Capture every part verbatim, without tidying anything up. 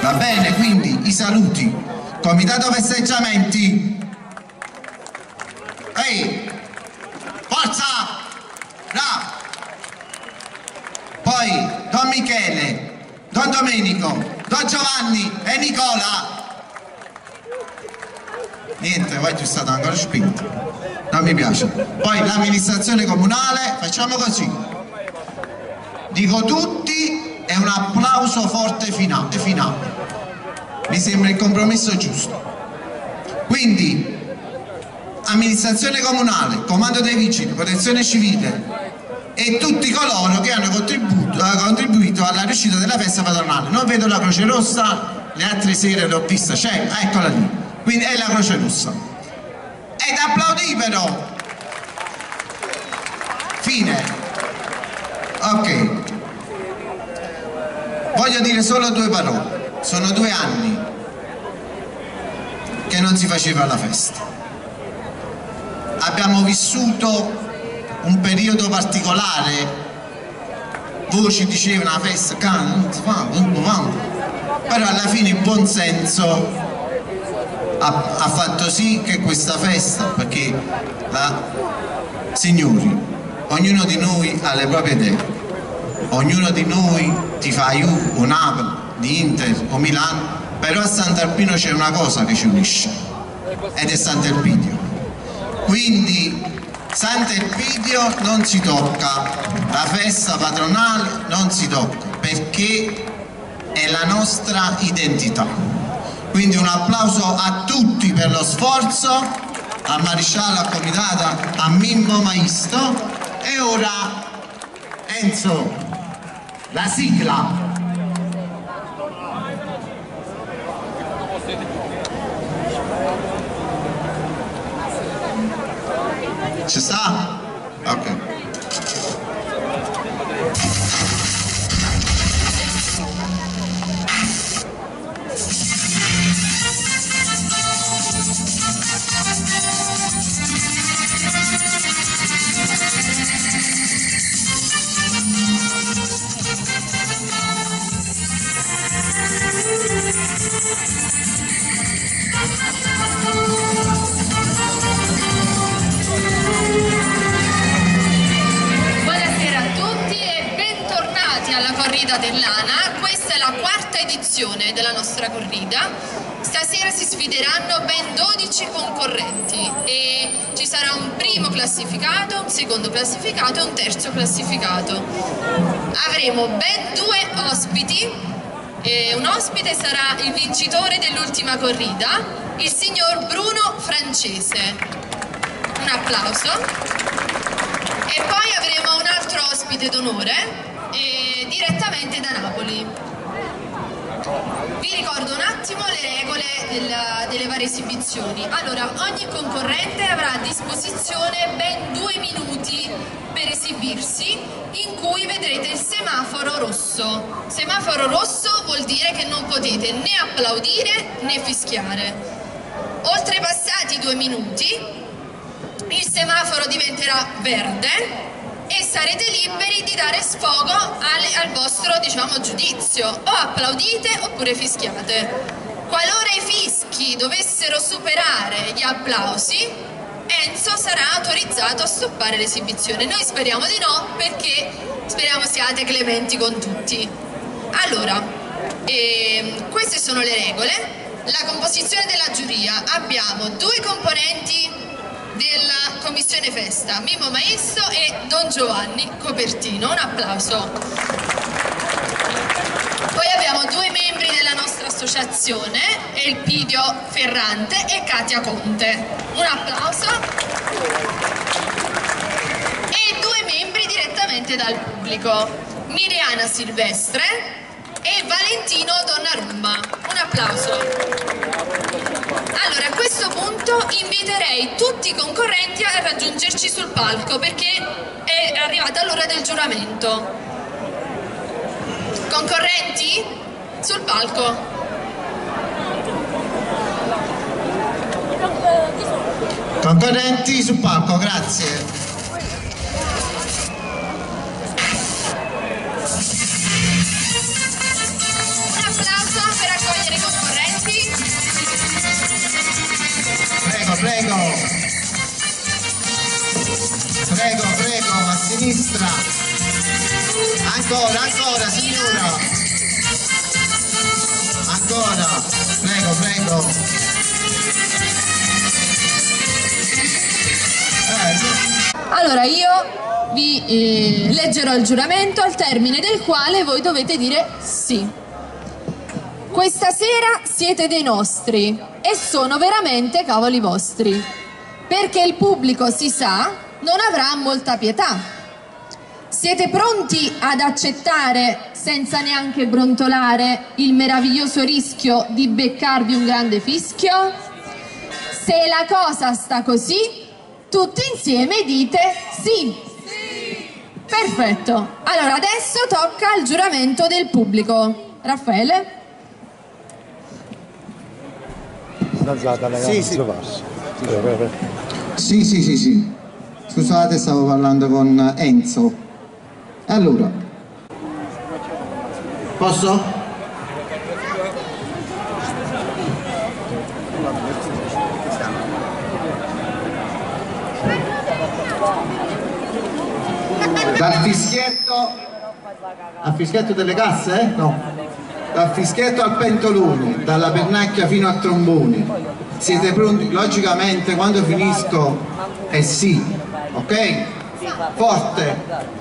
Va bene, quindi i saluti. Comitato festeggiamenti. Ehi, forza! Bravo! Poi Don Michele, Don Domenico, Don Giovanni e Nicola. Niente, poi c'è stato ancora spinto. Non mi piace. Poi l'amministrazione comunale, facciamo così. Dico tutti e un applauso forte finale. finale. Mi sembra il compromesso giusto. Quindi, amministrazione comunale, comando dei vigili, protezione civile e tutti coloro che hanno contribuito, contribuito alla riuscita della festa patronale. Non vedo la Croce Rossa, le altre sere l'ho vista, c'è, eccola lì. Quindi è la Croce Rossa. Ed applaudibero. Fine. Ok. Voglio dire solo due parole. Sono due anni che non si faceva la festa. Abbiamo vissuto un periodo particolare. Voci dicevano la festa, però alla fine il buon senso ha, ha fatto sì che questa festa, perché la, signori, ognuno di noi ha le proprie idee, ognuno di noi ti fa Juve o Napoli, di Inter o Milano, però a Sant'Arpino c'è una cosa che ci unisce ed è Sant'Elpidio. Quindi Sant'Elpidio non si tocca, la festa patronale non si tocca, perché è la nostra identità. Quindi un applauso a tutti per lo sforzo, a Marisciallo, a Comitata, a Mimmo Maisto. E ora Enzo, la sigla. Ci sta? Ok. dell'A N A. Questa è la quarta edizione della nostra corrida. Stasera si sfideranno ben dodici concorrenti e ci sarà un primo classificato, un secondo classificato e un terzo classificato. Avremo ben due ospiti e un ospite sarà il vincitore dell'ultima corrida, il signor Bruno Francese. Un applauso. E poi avremo un altro ospite d'onore eh, direttamente da Napoli. Vi ricordo un attimo le regole della, delle varie esibizioni. Allora, ogni concorrente avrà a disposizione ben due minuti per esibirsi, in cui vedrete il semaforo rosso. Semaforo rosso vuol dire che non potete né applaudire né fischiare. Oltrepassati i due minuti, il semaforo diventerà verde e sarete liberi di dare sfogo al, al vostro, diciamo, giudizio. O applaudite oppure fischiate. Qualora i fischi dovessero superare gli applausi, Enzo sarà autorizzato a stoppare l'esibizione. Noi speriamo di no, perché speriamo siate clementi con tutti. Allora, ehm, queste sono le regole. La composizione della giuria: abbiamo due componenti della commissione festa, Mimmo Maisto e Don Giovanni Copertino. Un applauso. Poi abbiamo due membri della nostra associazione, Elpidio Ferrante e Katia Conte. Un applauso. E due membri direttamente dal pubblico, Miriana Silvestre e Valentino Donnarumma. Un applauso. Allora, a questo punto inviterei tutti i concorrenti a raggiungerci sul palco, perché è arrivata l'ora del giuramento. Concorrenti? Sul palco. Concorrenti sul palco, grazie. Un applauso per accogliere prego. Prego, prego, a sinistra. Ancora, ancora, signora. Ancora, prego, prego. Eh. Allora io vi eh, leggerò il giuramento, al termine del quale voi dovete dire sì. Questa sera siete dei nostri e sono veramente cavoli vostri, perché il pubblico, si sa, non avrà molta pietà. Siete pronti ad accettare, senza neanche brontolare, il meraviglioso rischio di beccarvi un grande fischio? Se la cosa sta così, tutti insieme dite sì. Perfetto. Allora adesso tocca il giuramento del pubblico. Raffaele? Sì, sì. Sì, sì, sì, sì. Scusate, stavo parlando con Enzo. Allora, posso? Dal fischietto al fischietto delle casse? Eh? No. Dal fischietto al pentolone, dalla pernacchia fino al trombone. Siete pronti? Logicamente quando finisco è sì, ok? Forte.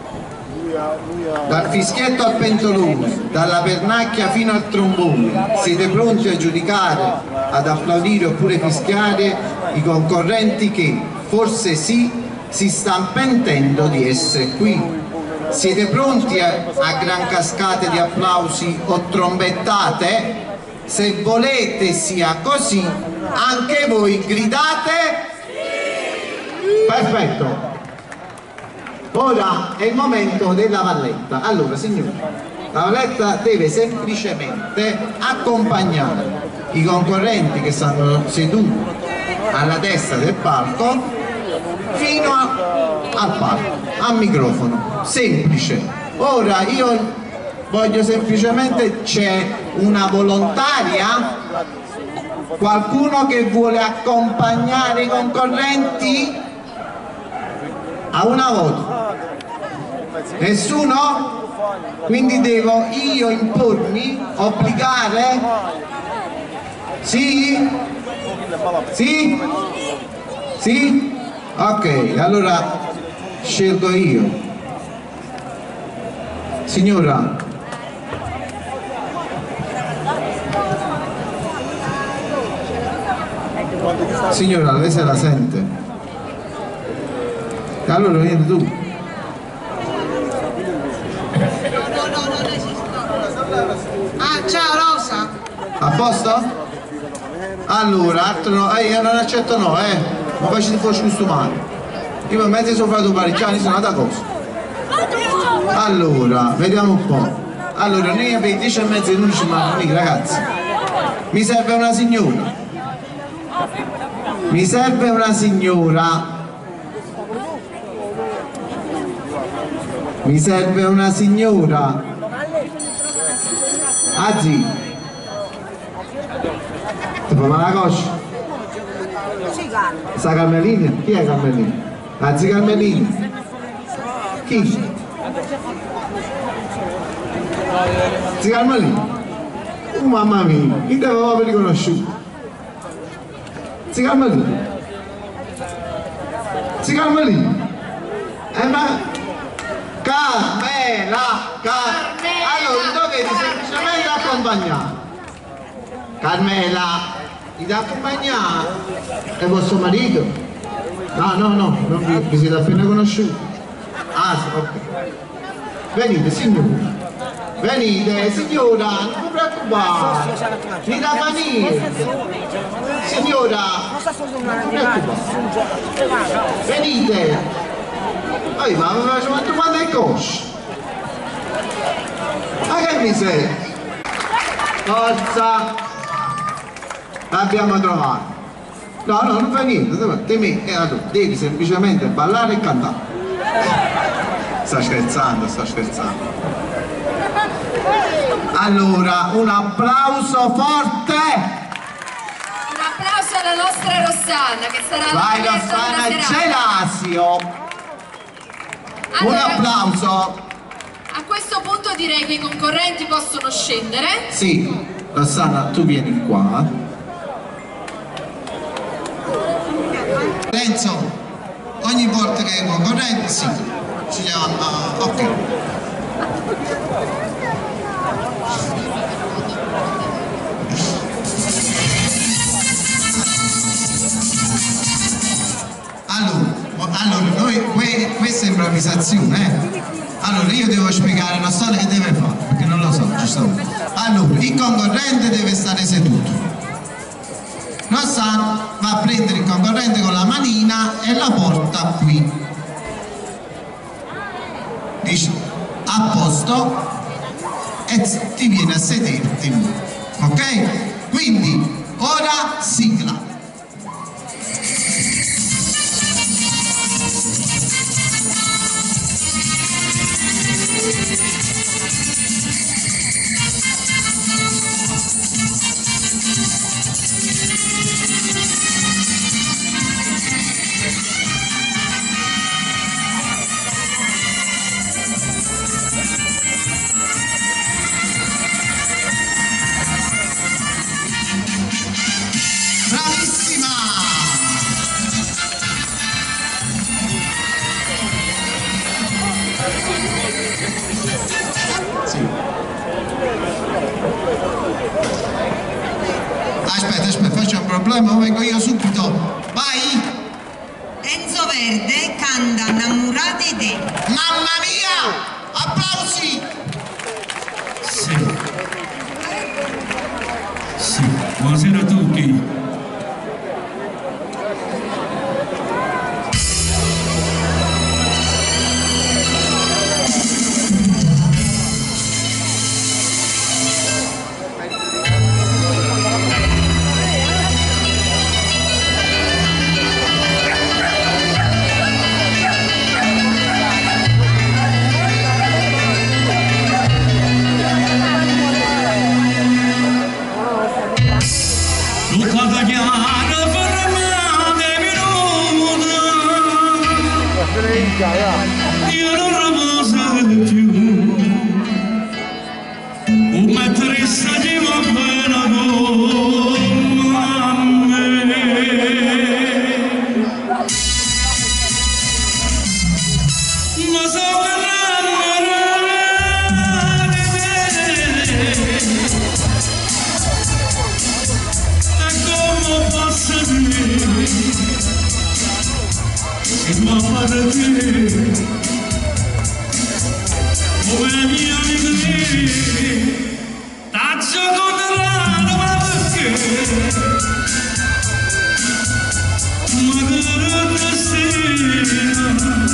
Dal fischietto al pentolone, dalla pernacchia fino al trombone. Siete pronti a giudicare, ad applaudire oppure fischiare i concorrenti che, forse sì, si stanno pentendo di essere qui? Siete pronti a, a gran cascate di applausi o trombettate? Se volete sia così, anche voi gridate sì! Perfetto. Ora è il momento della valletta. Allora signori, la valletta deve semplicemente accompagnare i concorrenti che stanno seduti alla destra del palco fino a, al palco, al microfono. Semplice. Ora io voglio semplicemente, c'è una volontaria? Qualcuno che vuole accompagnare i concorrenti? A una volta. Nessuno? Quindi devo io impormi? Obbligare? Sì? Sì? Sì? Ok, allora scelgo io. Signora, signora, lei se la sente? Allora vieni tu. Ah, ciao Rosa. A posto? Allora, altro no, eh, io non accetto no, eh. Ma poi ci fosse costumare. Io per me sono fatto parecchiani, sono una cosa. Allora, vediamo un po'. Allora, noi per i dieci e mezza e l'undici manco, ragazzi. Mi serve una signora. Mi serve una signora. Mi serve una signora. Azzi. Ti fa male la coscia? Sta Carmelina? Chi è Carmelina? Azzi Carmelina. Chi? Si calma lì. Oh mamma mia, chi te aveva riconosciuto? Si calma lì. Si calma lì. Eh ma Carmela, Car... allora tu devi semplicemente accompagnare. Carmela, ti da accompagnare? È vostro marito? No, no, no, non vi, vi siete appena conosciuti. Ah, ok. Venite signora. Venite, signora, non vi preoccupate, mi da venire, signora, non vi preoccupate, venite, oh, ma mi faccio quanto quando è coscia, ma che mi sei? Forza, l'abbiamo trovato, no, no, non fa niente, te mi, eh, allora, devi semplicemente ballare e cantare, sta scherzando, sta scherzando. Allora, un applauso forte! Un applauso alla nostra nostra Rossana che sarà vai la Rossana serata. Gelasio. Un Allora, applauso. a questo punto direi che i concorrenti possono scendere. Sì, Rossana, tu vieni qua. Renzo, ogni volta che è concorrente, sì, ci chiama, uh, ok. Allora, allora noi, que, questa è improvvisazione, eh? Allora io devo spiegare la storia che deve fare, perché non lo so, giustamente. Allora, il concorrente deve stare seduto. Rossana va a prendere il concorrente con la manina e la porta qui. Dice a posto e ti viene a sederti. Ok? Quindi ora sigla. Bravissima! Sì. Aspetta, aspetta, faccio un problema, vengo io subito. Vai! Enzo Verde canta Innamorate te. Mamma mia! Applausi! Sì. Sì, buonasera a tutti. Tutta da chiara fermate minuta, io non riposo più, un metterista di va bene con me, ma so che se tu apparti come mia amica taccio contrario ma perché magari destina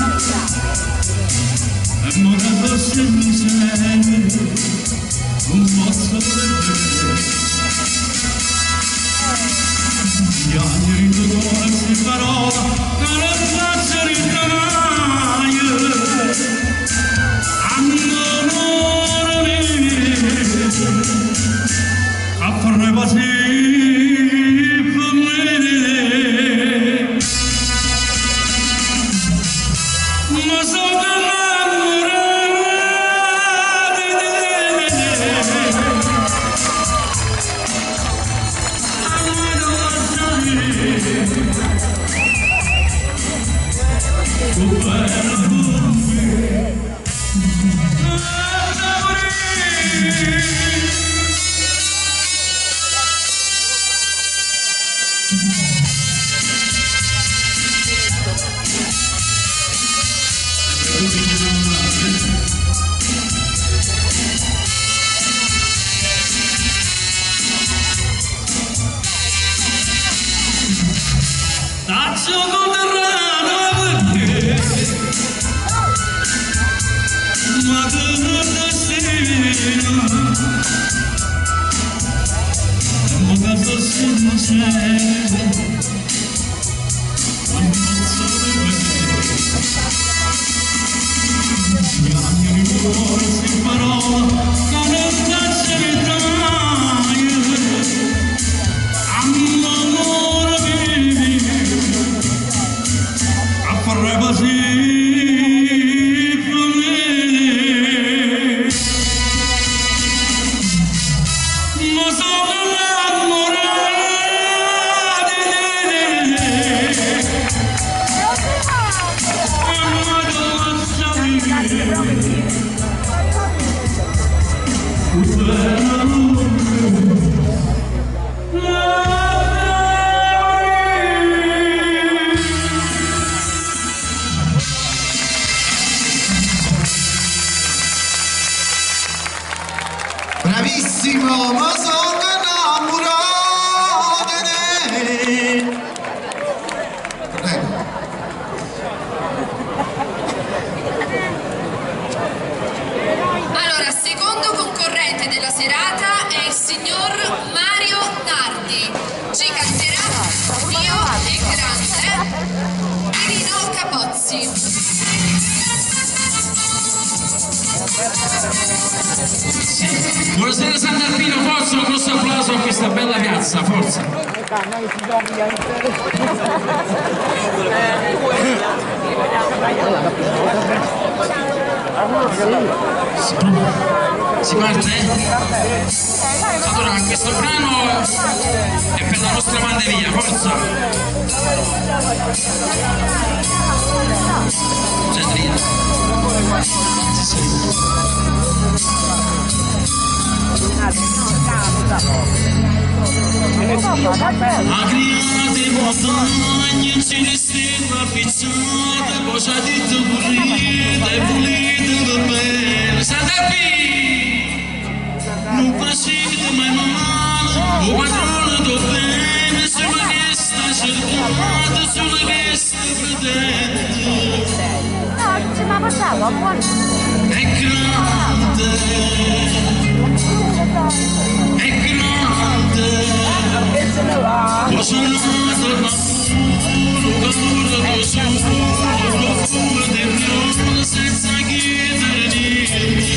e magari se mi sente non posso vedere gli anni ritornano si parola non è faccia ritrovare amore a fare così per me ma sono taccio contrario perché ma che non destina ma che fosse non c'è non posso vedere gli anni di cuore si parola non è facile mai amore Rossi. Sì. Buonasera Sant'Alpino, forza, un grosso applauso a questa bella piazza, forza. Si parte? Allora, questo brano è per la nostra banderia, forza! C'è via. Sì, sì. Agriate montagne, ce ne stella pizzata, cosa dite pulite, pulite da bene. Sant'Alpino, non preside mai male, o padrone do bene, sulla che sta cercata, sulla che sta pretende. È grande, è grande, posso nato ma puro, calore lo solo, profumo del mio senza chiedere niente.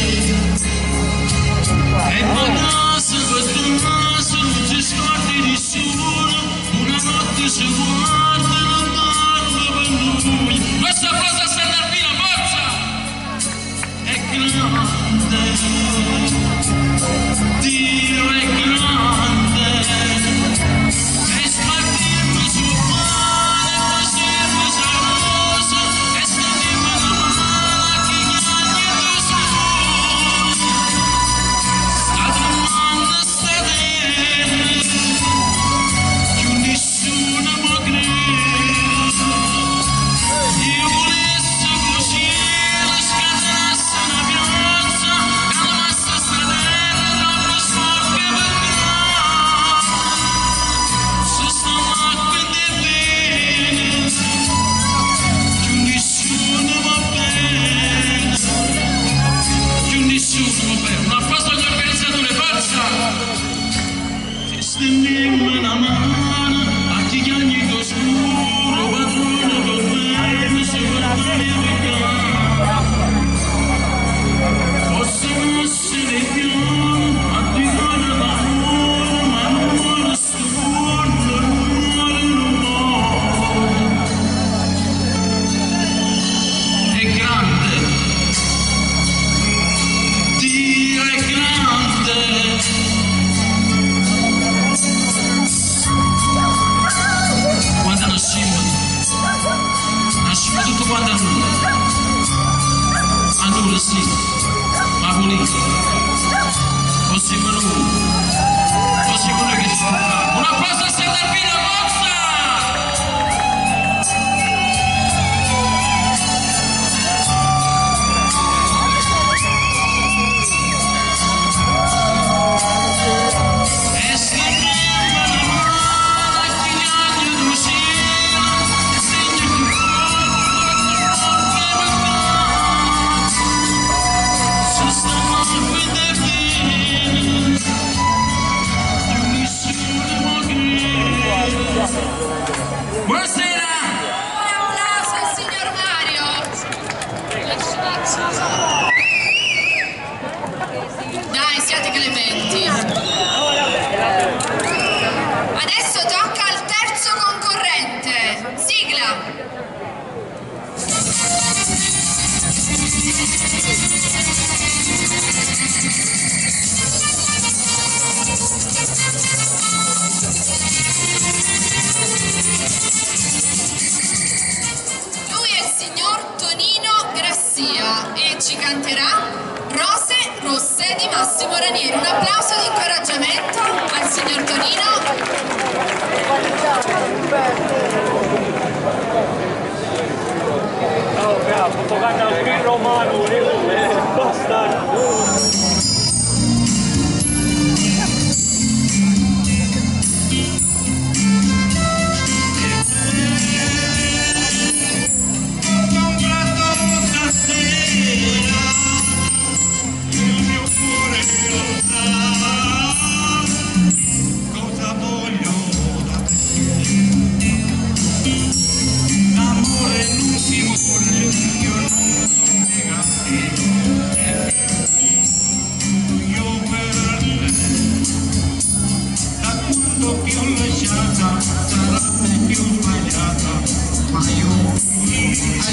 E panasse per naso, non si scordi nessuno, una notte si guarda e non dorme per lui. Questa cosa sta nel vino, forza! È grande, Dio è grande, e spartirmi sul mare, cosirmi geloso, e stendermi la mano che gli anni tu sei. Sta domanda sta bene, più nessuno può credere. Io volessi così, la scatenasse una piazza, calmasse sta terra, troppo sporca per grano. Se sta l'acqua è bene, più nessuno va bene, più nessuno va bene. Un applauso agli organizzatori, forza! Ti stendiamo la mano a chi chiagni scuro, padrone do bene, se guardare il possono essere piano, a tirare l'amore, ma non muore sto mondo, non muore, non muore. È grande, Dio è grande. Quando nasciamo, nasciamo tutto quanto a nulla, a nulla sì, ma pulito, così per noi, così per noi che ci scopriamo. Un applauso a Sant'Alpino, forza! E stendiamo la mano a chi chiagna tu sia, segno più forte, forte per grano. Se sta l'acqua è bene, più nessuno può credere. Buonasera! Un applauso al signor Mario. Dai, siate clementi. Adesso tocca al terzo concorrente. Sigla. Lui è il signor Tonino Grassia e ci canterà Rose Rosse di Massimo Ranieri. Un applauso di incoraggiamento al signor Tonino. L'amore non si muore.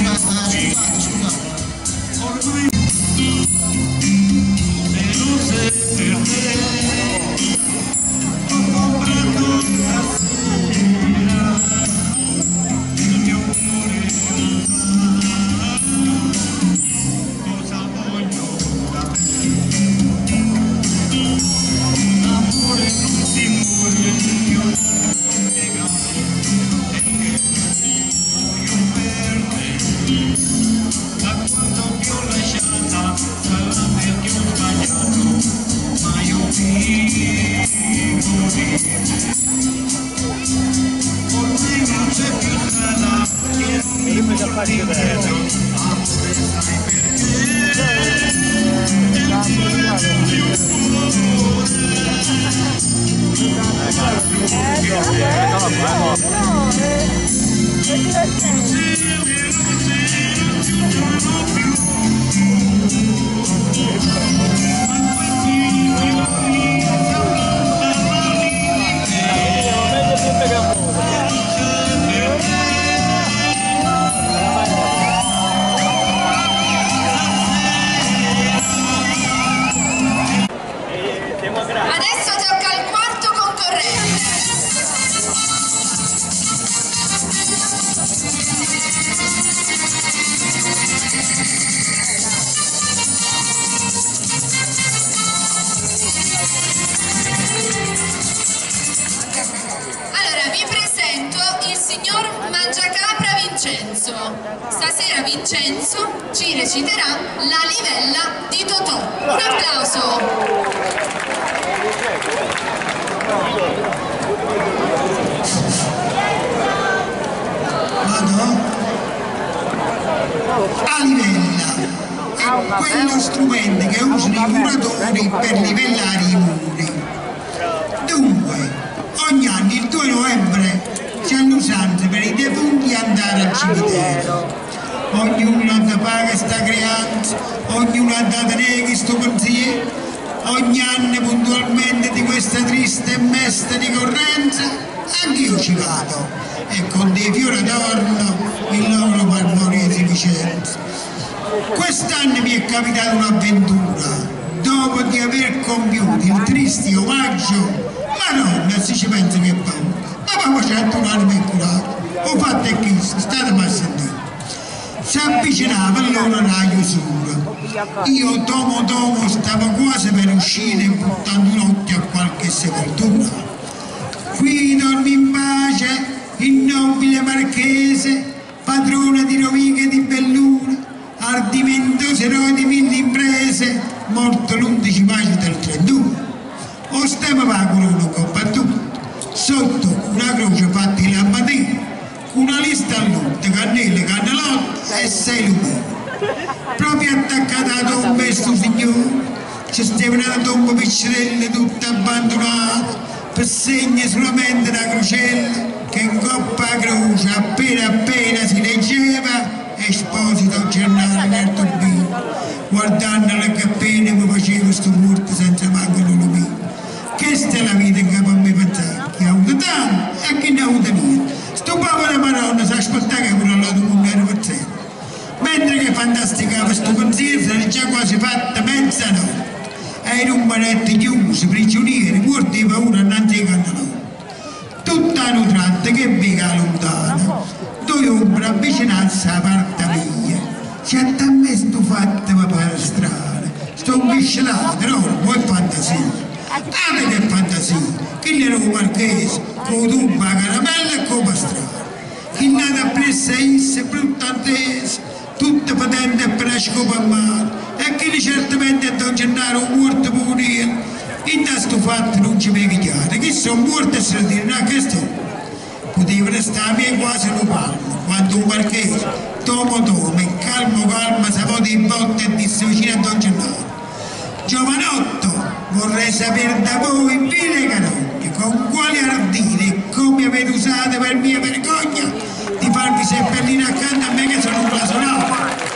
Adesso tocca al quarto concorrente. Allora, vi presento il signor Mangiacapra Vincenzo. Stasera Vincenzo ci reciterà La livella di Totò. Un applauso! Vado? A livella è quello strumento che usano i muratori per livellare i muri. Dunque, ogni anno il due novembre c'è l'usanza per i defunti andare al cimitero. Ognuno da paga sta creanza, ognuno ha dato neghi sto pensiero. Ogni anno puntualmente di questa triste e mesta ricorrenza anch'io ci vado e con dei fiori adorno il loro marmorese Vicenza. Quest'anno mi è capitata un'avventura. Dopo di aver compiuto il triste omaggio, Madonna, si ci pensa che paura, ma facendo un'anima incurata, ho fatto e chi, state mai a sentire. Si avvicinava allora la chiusura. Io tomo tomo stavo quasi per uscire buttando un occhio a qualche sepoltura. Qui dormi in pace il nobile marchese, padrone di rovighe di bellura, ardimentoso eroe di mille imprese, morto l'undici maggio del trentuno. O stiamo pagando uno combattuto, sotto una croce fatta in lampadina, una lista a lutto, cannelle, cannellotte e sei lumini. Proprio attaccata a tomba questo signore, ci stava una tomba piccerella tutta abbandonata, per segno solamente una crocella che in coppa a croce appena appena si leggeva Esposito giornale nel turbino, guardandolo che appena mi facevo sto morto senza manco l'olumino. Questa è la vita in capo a me pensare, chi ha avuto tanto e chi ne ha avuto niente. Sto povero Madonna si aspettava che quello là non era per sé. Mentre che fantasticava questo pensiero, era già quasi fatta mezzanotte. E in un banetto chiuso, prigionieri, morti di paura innanzi ai cannoni. Tutta la nutrata che vega lontana, due ombre avvicinarsi alla parte mia. C'è a me sto fatto per strada, sto miscelato, no, poi fantasia. Avete fantasia, chi era un marchese, con tuba a caramella e con pastrana. Chi nata appresso a esse, brutta attesa, tutta patente per la scopa a mano, e chi certamente a Don Gennaro un morto pure. In questo fatto non ci vede chiaro, che sono morto e se lo dire, no, che sto. Poteva stare quasi un palmo, quando un marchese, tomo tomo, e calmo calmo, si può di botte e disse vicino a Don Gennaro. Giovanotto, vorrei sapere da voi, vile canoglie, con quale ardire e come avete usato per mia vergogna di farvi seppellire accanto a me che sono un blasonato.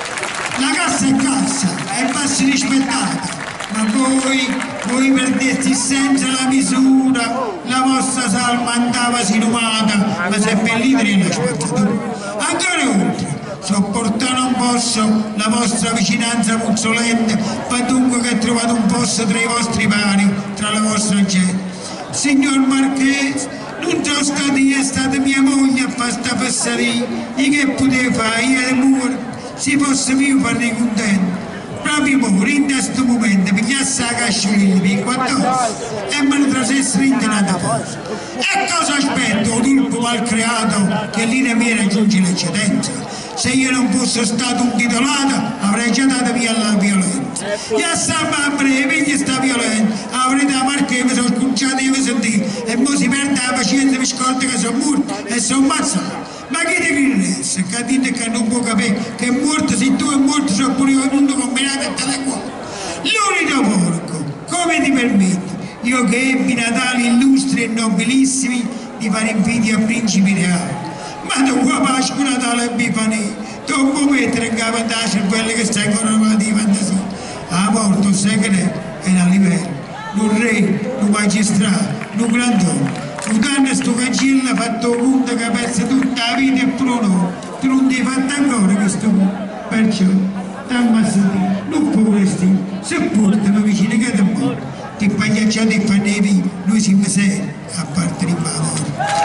La cassa è cassa e va rispettata, ma voi, voi perdesti senza la misura, la vostra salma andava sinumata, ma seppellite nella spazzatura. Ancora oltre, sopportare non posso la vostra vicinanza puzzolente, ma dunque che trovate un posto tra i vostri pari, tra la vostra gente. Signor Marchese, non sono stata io, è stata mia moglie a fare sta fesseria, io che potevo fare, io e muore, si possa più farne contento. Proprio ora, in questo momento, pigliasse la casciolina per quattordici e me ne trasesse rintenata posa. E cosa aspetto? O tulpo mal creato che lì mi raggiunge l'eccedenza? Se io non fosse stato un titolato, avrei già dato via la violenza. E a salva a breve, gli sta violento, avrei da Marchese, mi sono scucciato io mi sentire, e mo si perde la pazienza, mi scorda che sono morto e sono ammazzato. Ma chi ti crede? Che dite che non può capire che è morto, se tu è morto, sono pure io tutto combinato e te le cuore. L'unico porco, come ti permetti? Io che ebbi Natali illustri e nobilissimi di fare invidia a principi reali. Ma tu qua Pasqua, Natale e Bifani, tu puoi mettere in capo a cervello che stai con di fantasia. La morte, sai che è? È a livello. Un re, un magistrato, un grandone. Un danno sto cancello ha fatto conto che ha perso tutta la vita e pronto, tu non ti hai fatto ancora questo punto. Perciò, t'ammazzati, non potresti, se portano vicino che ti muore, ti pagliacciate e fanno i vini, noi siamo seri, a parte di favore.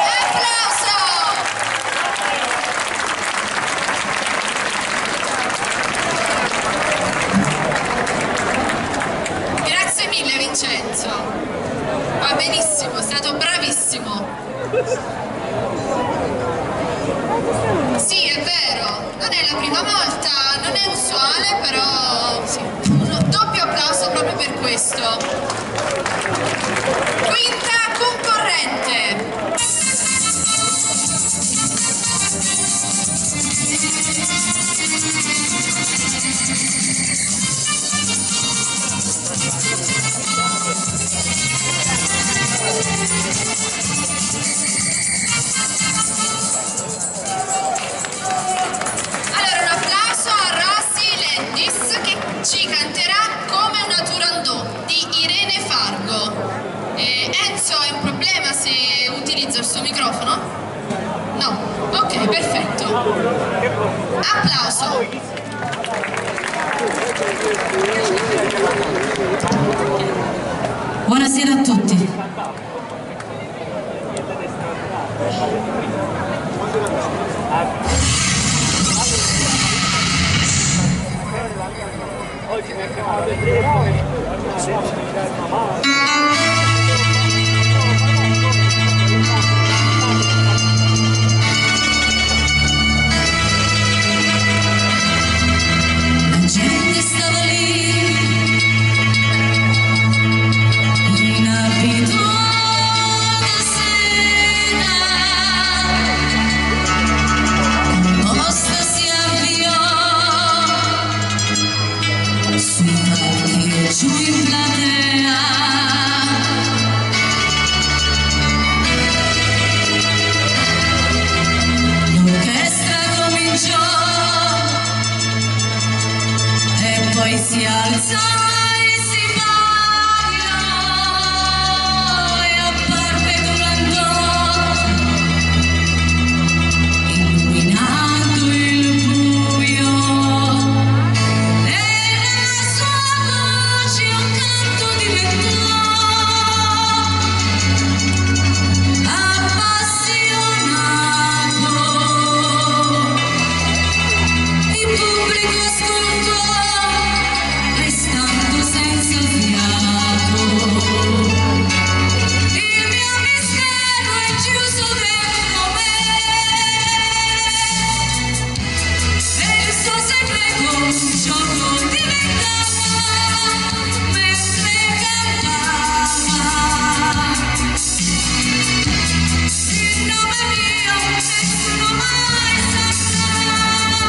Va benissimo, è stato bravissimo. Sì, è vero, non è la prima volta, non è usuale, però sì. Un doppio applauso proprio per questo. Quinta concorrente. Allora un applauso a Rosy Lendis che ci canterà Come una Turandot di Irene Fargo. eh, Enzo, è un problema se utilizzo il suo microfono? No? Ok, perfetto. Applauso. Buonasera a tutti. La gente stava lì in abito da sera, composta si avviò sui palchi e giù in platea. L'orchestra cominciò e poi si alzò e si ballò e apparve Turandot illuminando il buio e nella sua voce un canto diventò appassionato. Il pubblico ascoltò restando senza fiato. Il mio mistero è chiuso dentro me e il suo segreto un gioco diventava mentre cantava. Il nome mio nessuno mai saprà.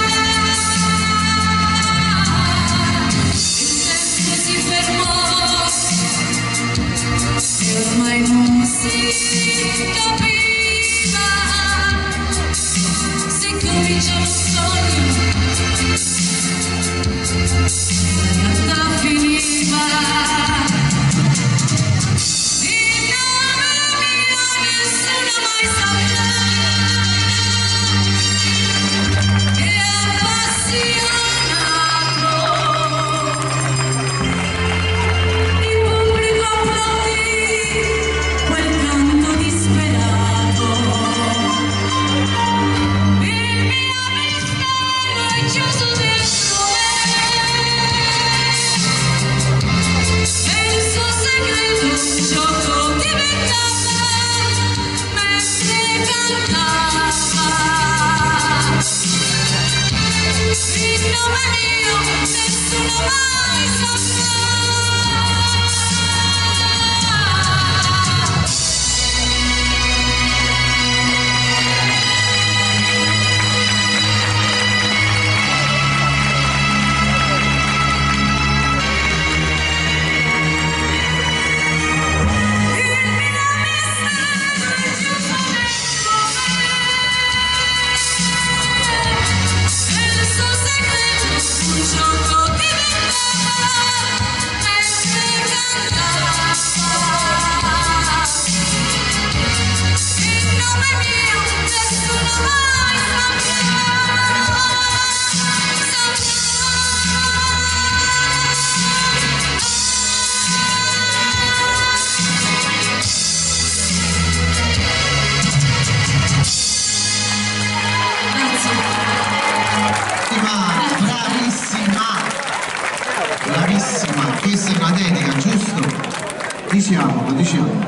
Il tempo si fermò e ormai non si capiva se cominciava un sogno e la realtà finiva. Il nome mio nessuno mai saprà. E Bravissima, questa è una dedica, giusto? Diciamo, lo diciamo.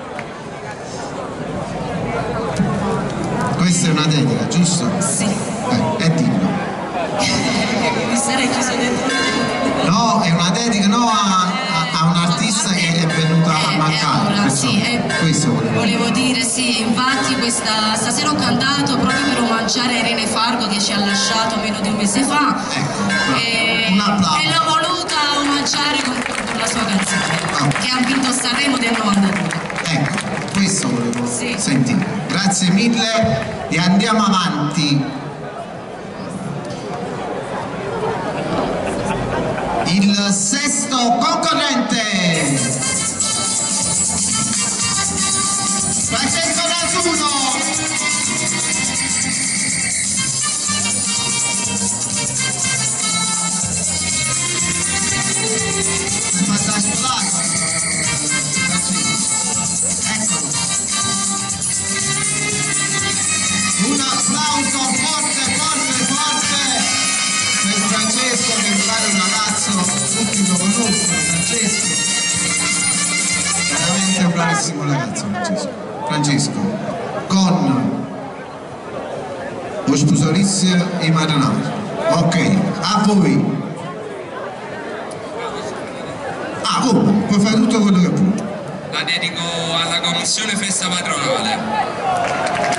Questa è una dedica, giusto? Sì. Eh, e dillo. Mi sarei chiuso dentro. No, è una dedica no, a, a, a un artista che è venuto a Eh, mancare. eh, ora, sì, eh, questo volevo. volevo dire, sì, infatti questa, stasera ho cantato proprio per omaggiare Irene Fargo che ci ha lasciato meno di un mese fa. Ecco, e, un applauso. e l'ho voluta omaggiare con, con la sua canzone, Ah. che ha vinto Sanremo del novantadue. Ecco, questo volevo Sì. sentire. Grazie mille e andiamo avanti. Il sesto concorrente. Francesco Nasuno. È fantastico, dai. Eccolo. Un applauso forte, forte, forte per Francesco, che mi pare un ragazzo, tutti lo conoscono, Francesco. Veramente un bravissimo ragazzo, Francesco. Francesco, con lo sposalizio e marinare. Ok, a voi. Ah, oh, puoi fare tutto quello che puoi. La dedico alla commissione festa patronale.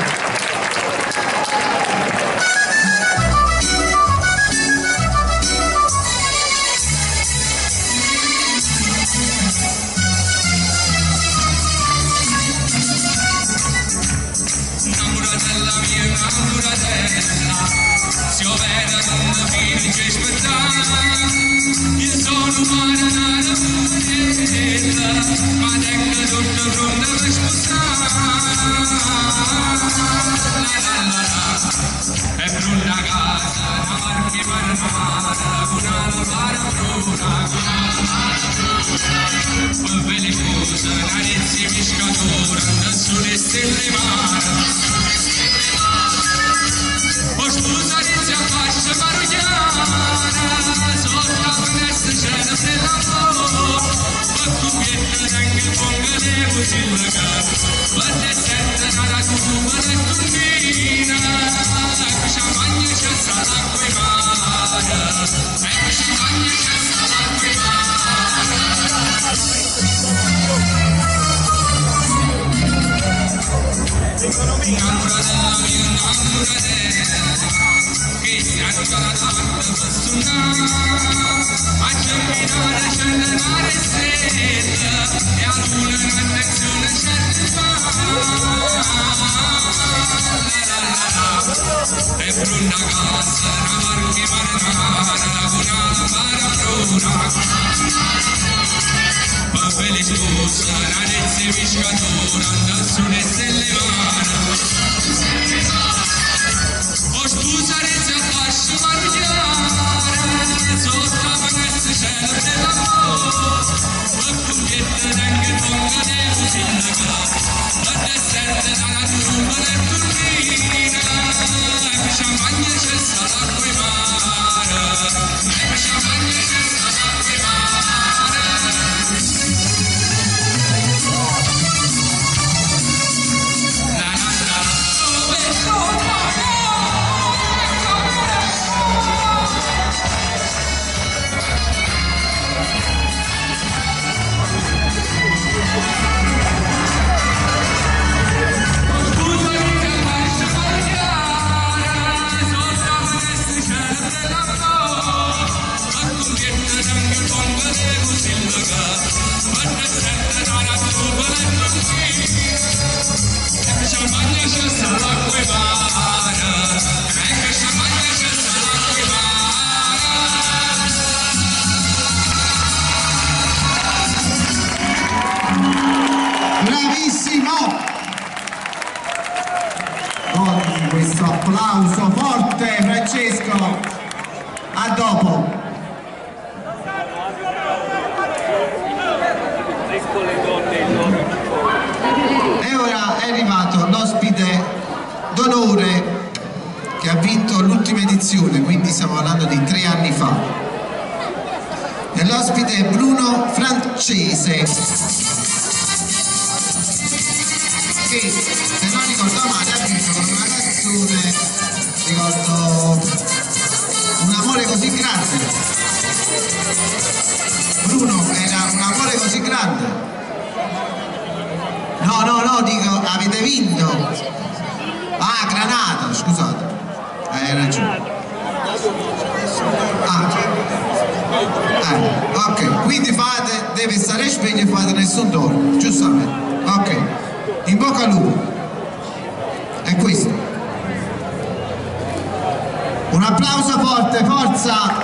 Innamoratella mia, innamoratella, si opera non fine ci aspettare. Io sono marinara bella, ma tengo tutto pronto per sposare. La la la la, è brutta casa, una marchi marinara, una lavara bruna, una lavara bruna. Poi ve le cose, una rezzi pescatora, da sole stelle mare. Ho sposare a fascia marugliana, sotto la finestra c'è la lampo, ma cubbietta neanche ponga le fucilla, guarda e sente la cuba e turbina, ecco champagne c'è sta l'acqua in mare, ecco champagne c'è sta l'acqua in mare. Innamoratella mia, innamoratella, che si arriva la tarda per suonare, a camminare c'è il mare stella, e a luna in attenzione c'è il mare. La la la, è bruna casa, una marchi marinara, una lavara bruna. Va bene scusa, la rezzi pescatora, da sole stelle mare. Ho scusa rezzi a fascia marugliare, sotto la finestra c'è la bella amore, ma cubbietta neanche ponga le fucilla, guarda e sente la cuba e turbina, ecco champagne c'è sta l'acqua in mare, ecco champagne c'è sta l'acqua in mare. La applauso forte Francesco, a dopo. E ora è arrivato l'ospite d'onore che ha vinto l'ultima edizione, quindi stiamo parlando di tre anni fa. E l'ospite è Bruno Francese, che se non ricordo male ha vinto con una canzone, ricordo Un amore così grande. Bruno, era Un amore così grande. No, no, no, dico, avete vinto. Ah, Granata, scusate. Hai ragione. Ah. Eh, ok, quindi fate, deve stare svegli e fate nessun torno, giustamente. Ok, in bocca al lupo. È questo. Un applauso forte, forza!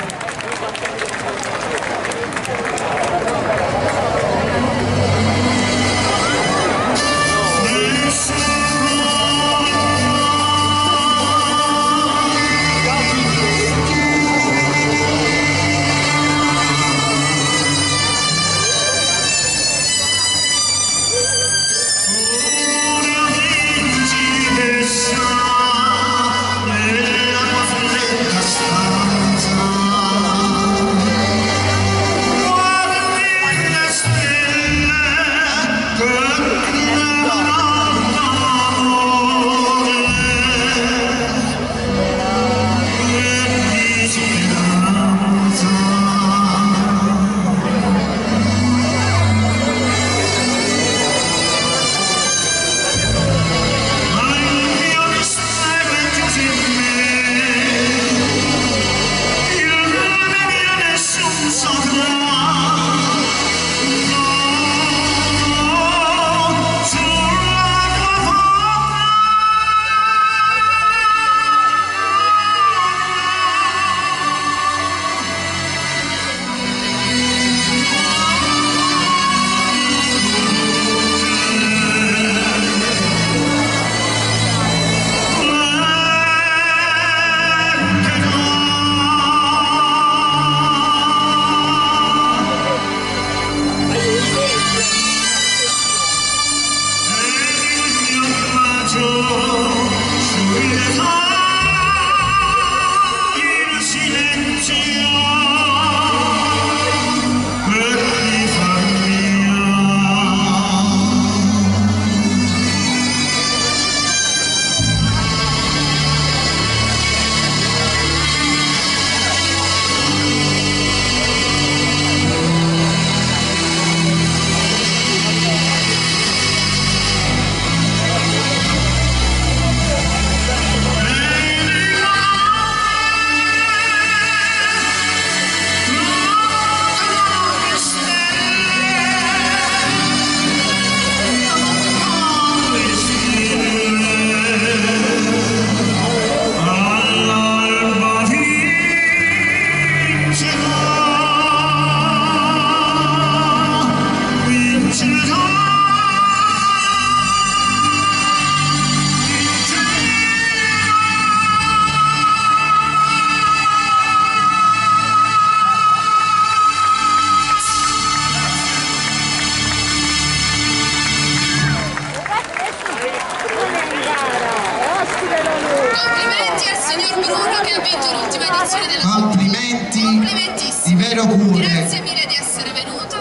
Complimenti al signor Bruno che ha vinto l'ultima edizione della Complimenti, Complimentissimi. di vero cuore. Grazie mille di essere venuto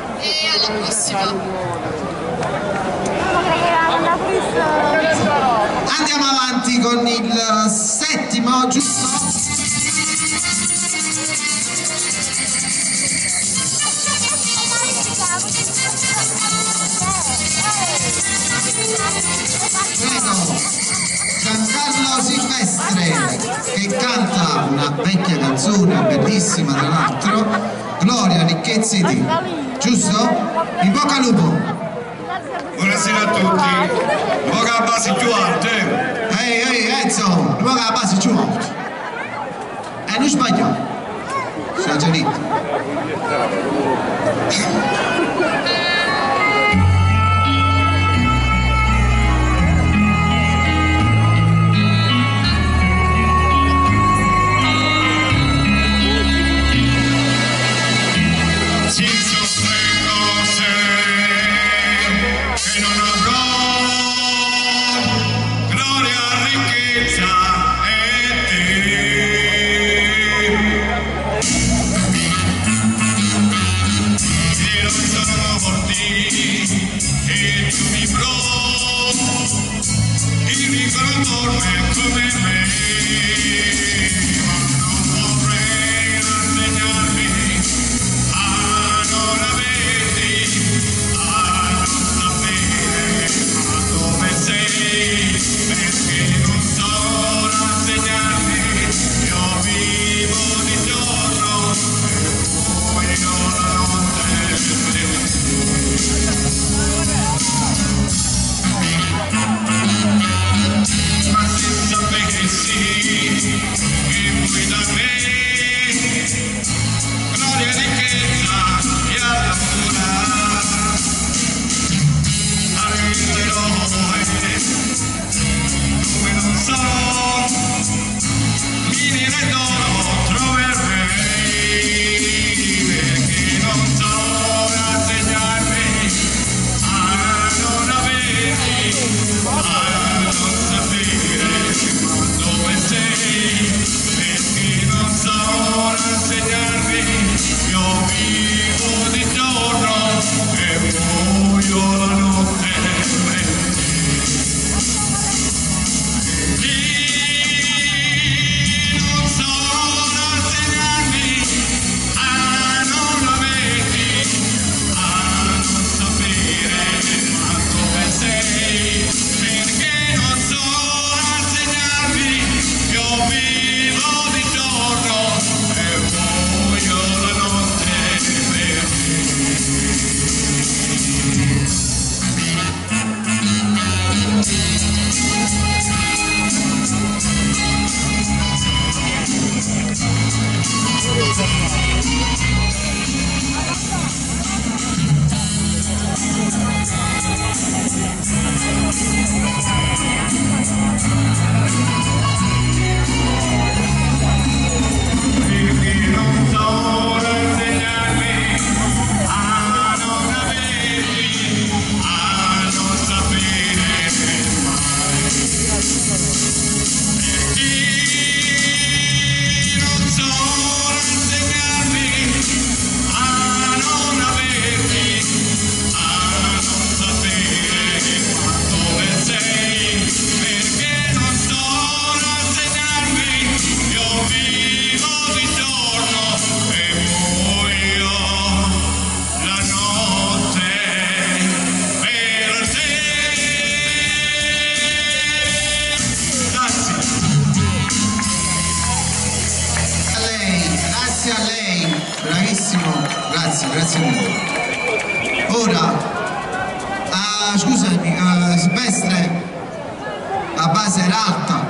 e alla prossima. Andiamo avanti con il settimo, giusto? Prego, Giancarlo Silvestre, che canta una vecchia canzone, bellissima tra l'altro, Gloria, ricchezza di Dio, giusto? In bocca al lupo! Buonasera a tutti, un po' la base più alta, eh? Ehi, ehi, Enzo, un po' la base più alta! Eh, non sbagliamo! Sei già lì! credo troverei, perché non so rassegnarmi a non averti, a non sapere dove sei, perché non so rassegnarmi, io vivo di giorno e muoio la notte. Grazie a lei, bravissimo, grazie, grazie mille. Ora, ah, scusami, uh, Silvestre, la base era alta.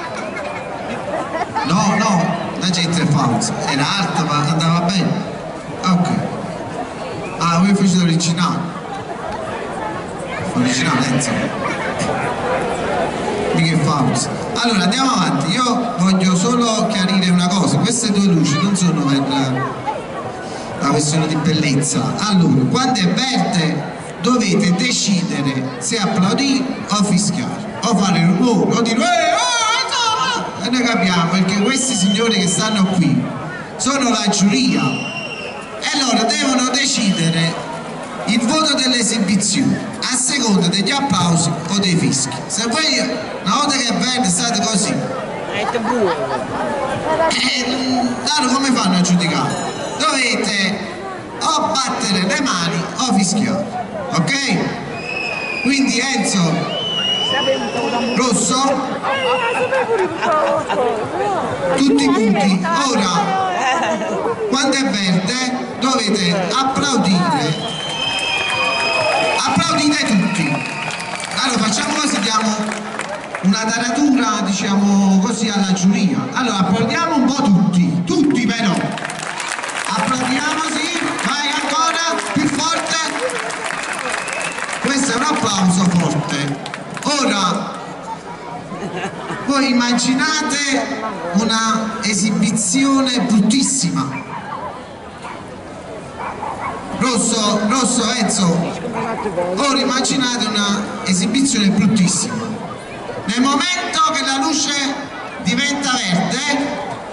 No, no, la gente è falsa, era alta ma andava bene. Ok. Ah, voi fece l'originale. L'originale, insomma. Mica è falsa. Allora andiamo avanti, io voglio solo chiarire una cosa, queste due luci non sono per la questione di bellezza. Allora, quando è verde dovete decidere se applaudire o fischiare, o fare rumore, o dire eh, oh, oh, e noi capiamo, perché questi signori che stanno qui sono la giuria e allora devono decidere il voto dell'esibizione a seconda degli applausi o dei fischi. Se voi una volta che è verde state così, eh, allora come fanno a giudicare? Dovete o battere le mani o fischiare, ok? Quindi Enzo, rosso, tutti i punti. Ora, quando è verde dovete applaudire. Applaudite tutti. Allora facciamo così, diamo una taratura, diciamo così, alla giuria. Allora applaudiamo un po' tutti, tutti però. Applaudiamo, sì, vai ancora, più forte. Questo è un applauso forte. Ora, voi immaginate una esibizione bruttissima. Rosso, rosso, Enzo, ora immaginate una esibizione bruttissima. Nel momento che la luce diventa verde,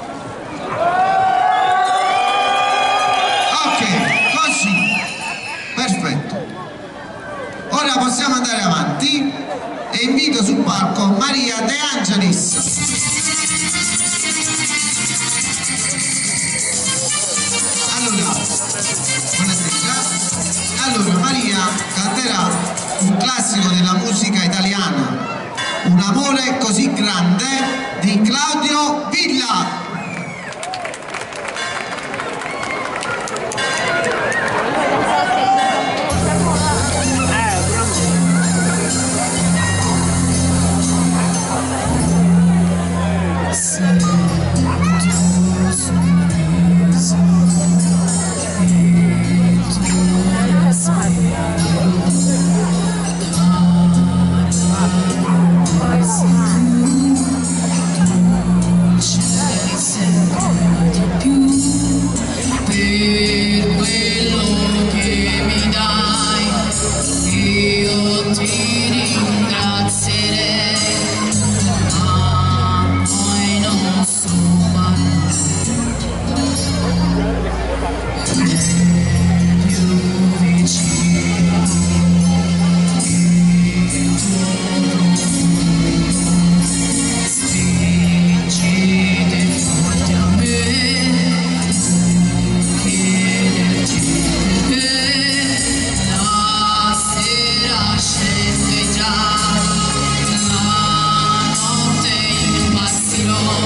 ok, così, perfetto. Ora possiamo andare avanti e invito sul palco Maria De Angelis. Allora, Allora Maria canterà un classico della musica italiana, Un amore così grande di Claudio Villa.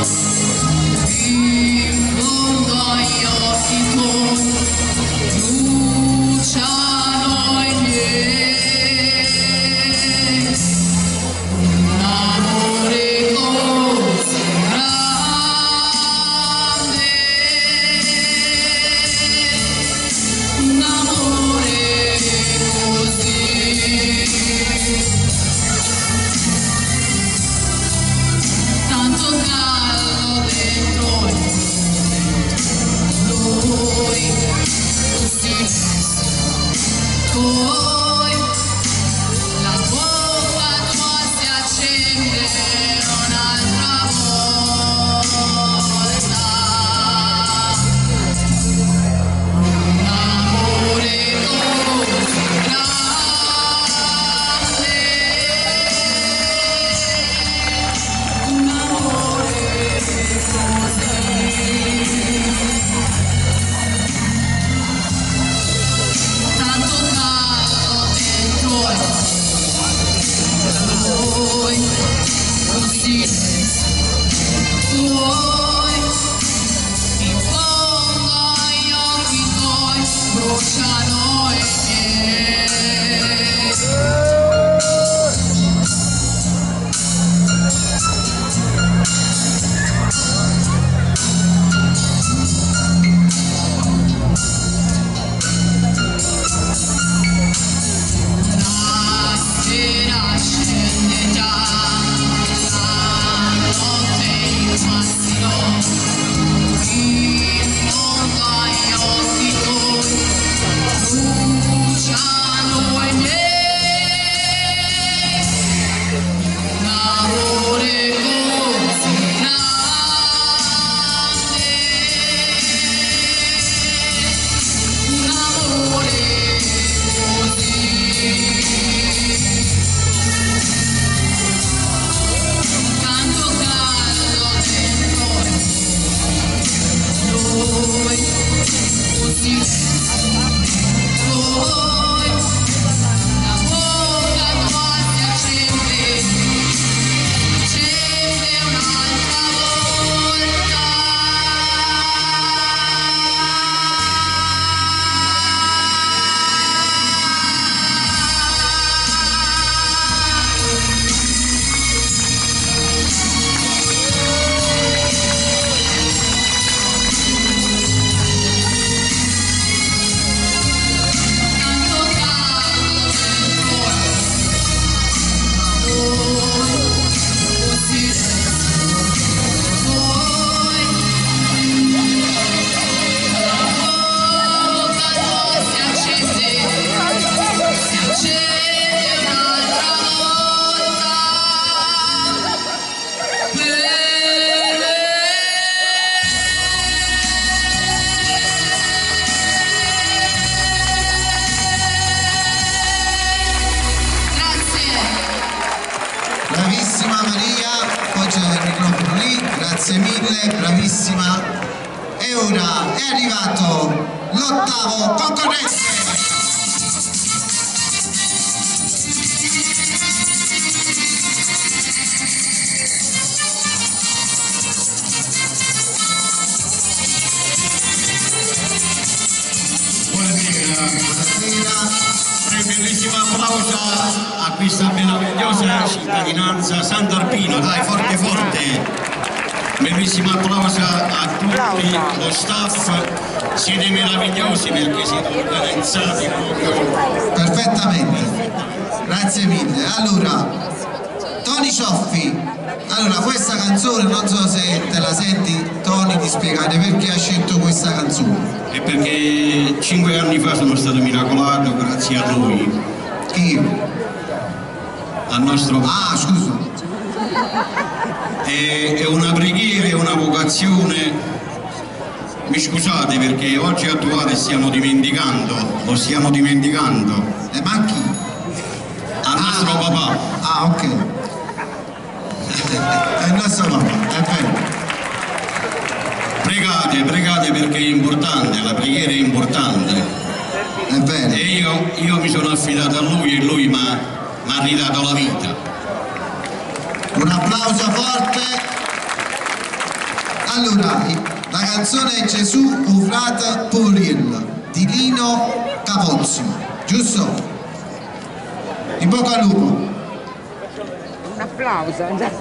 grazie mille, bravissima. E ora è arrivato l'ottavo concorrente. Un bellissimo applauso a questa meravigliosa cittadinanza Sant'Arpino, dai, forte forte. Bellissimo applauso a tutti lo staff, siete meravigliosi perché siete organizzati proprio. Perfettamente, grazie mille. Allora, Tony Cioffi, allora questa canzone non so se te la senti, Tony, di spiegare perché ha scelto questa canzone. E perché cinque anni fa sono stato miracolato grazie a lui. Chi? Al nostro... Ah, scusa. È, è una preghiera, è una vocazione. Mi scusate perché oggi attuale stiamo dimenticando, lo stiamo dimenticando. E ma chi? Al nostro ah, papà. Ah, ok. È il nostro papà, è vero. Pregate, pregate perché è importante, la preghiera è importante. È bene. E io, io mi sono affidato a lui e lui mi ha ridato la vita. Un applauso forte Allora, la canzone è Gesù o frate Poriel di Lino Cavozzi, giusto? In bocca al lupo. Un applauso.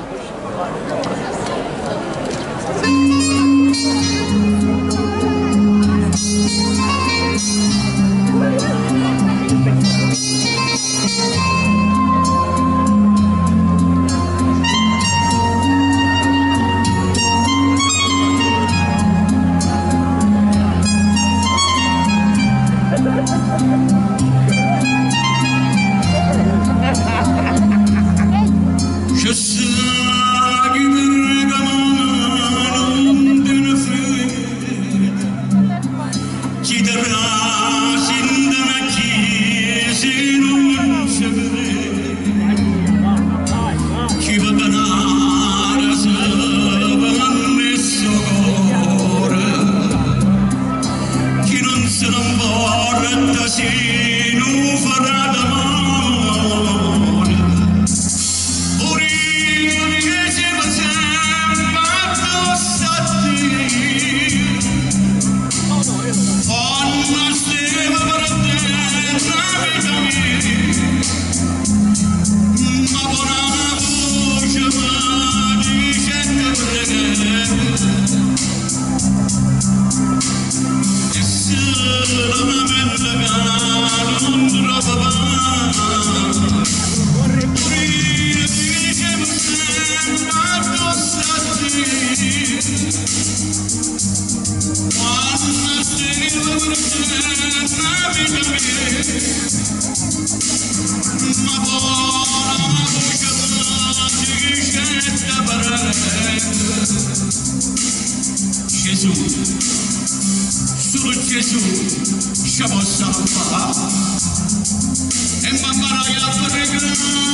Gesù, solo Gesù ci possa fare e mammarai a pregare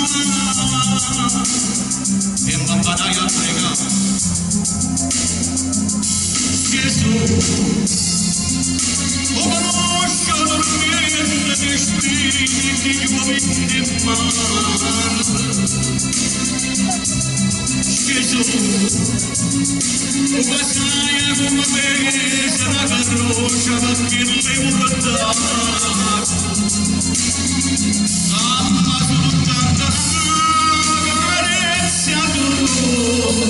e mammarai a pregare Gesù lo conosco dormire di spiriti di uomini in mano Gesù lo sai come me sarà la croce perché non devo guardare amma soltanto carezza tu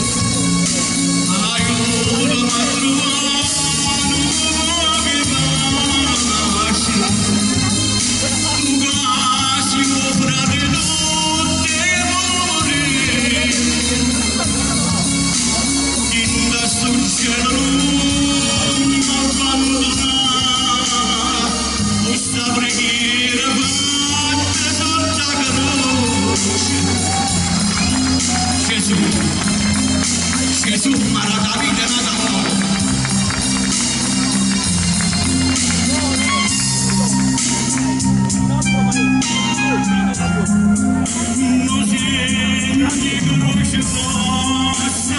aiuto a trovare nuovi baci tu casi sopra di tutte morire in questo cielo non abbandonare questa preghiera fatta sotto la croce Gesù Gesù ma la vita è nata fuori non senti croce passa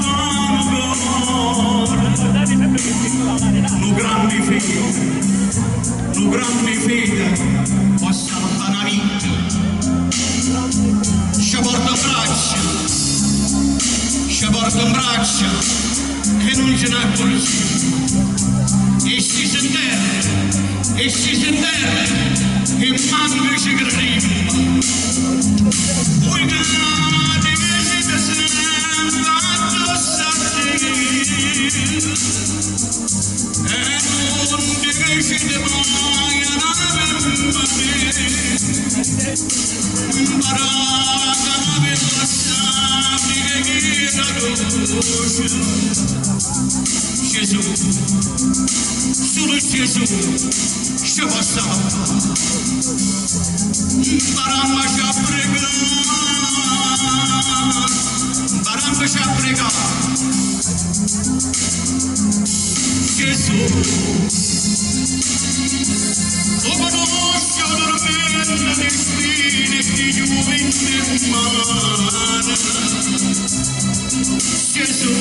un grande fede un grande fede possa salvare la vita ci porta in braccia ci porta in braccia che non ce n'è così e si senterra e si senterra e manca ci crediamo voi gradi che siete sempre addosso a te e non ti crescete mai a nave imparata a nave passati che chi la conosce Gesù solo Gesù ci possa impararci a pregare impararci a pregare Gesù lo conosco dormendo di spine e di gioventù in mano Gesù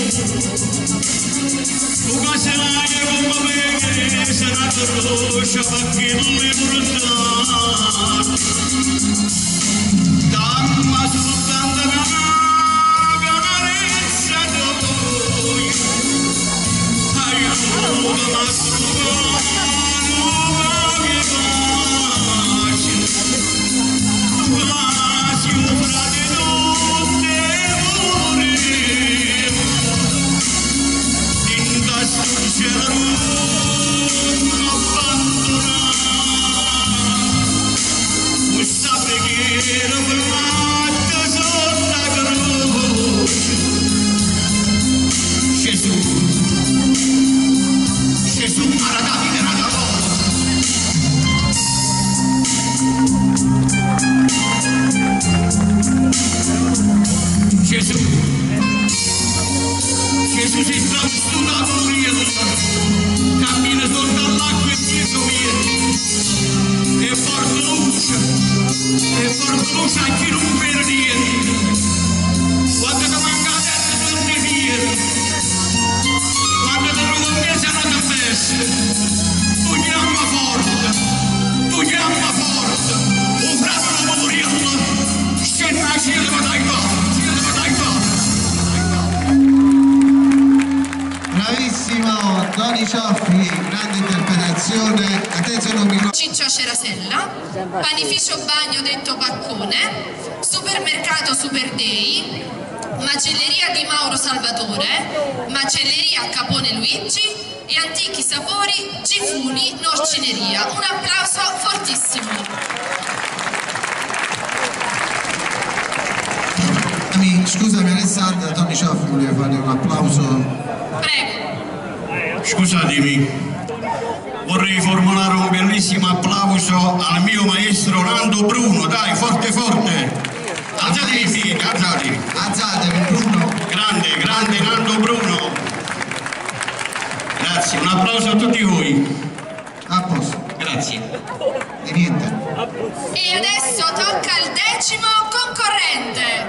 tu caserai come me sarà croce perché non mi portare dammi soltanto una carezza tua Tony Cioffi, grande interpretazione. Attenzione un microfono. Ciccio Cerasella, panificio bagno detto Baccone, supermercato Super Day, macelleria di Mauro Salvatore, macelleria Capone Luigi e antichi sapori Gifuni Norcineria. Un applauso fortissimo. Scusami Alessandra, Tony Cioffi voleva fare un applauso. Prego. Scusatemi, vorrei formulare un bellissimo applauso al mio maestro Nando Bruno, dai, forte forte! Alzatevi i piedi, alzatevi! Alzatevi Bruno! Grande, grande Nando Bruno! Grazie, un applauso a tutti voi! A posto! Grazie! E niente! E adesso tocca al decimo concorrente!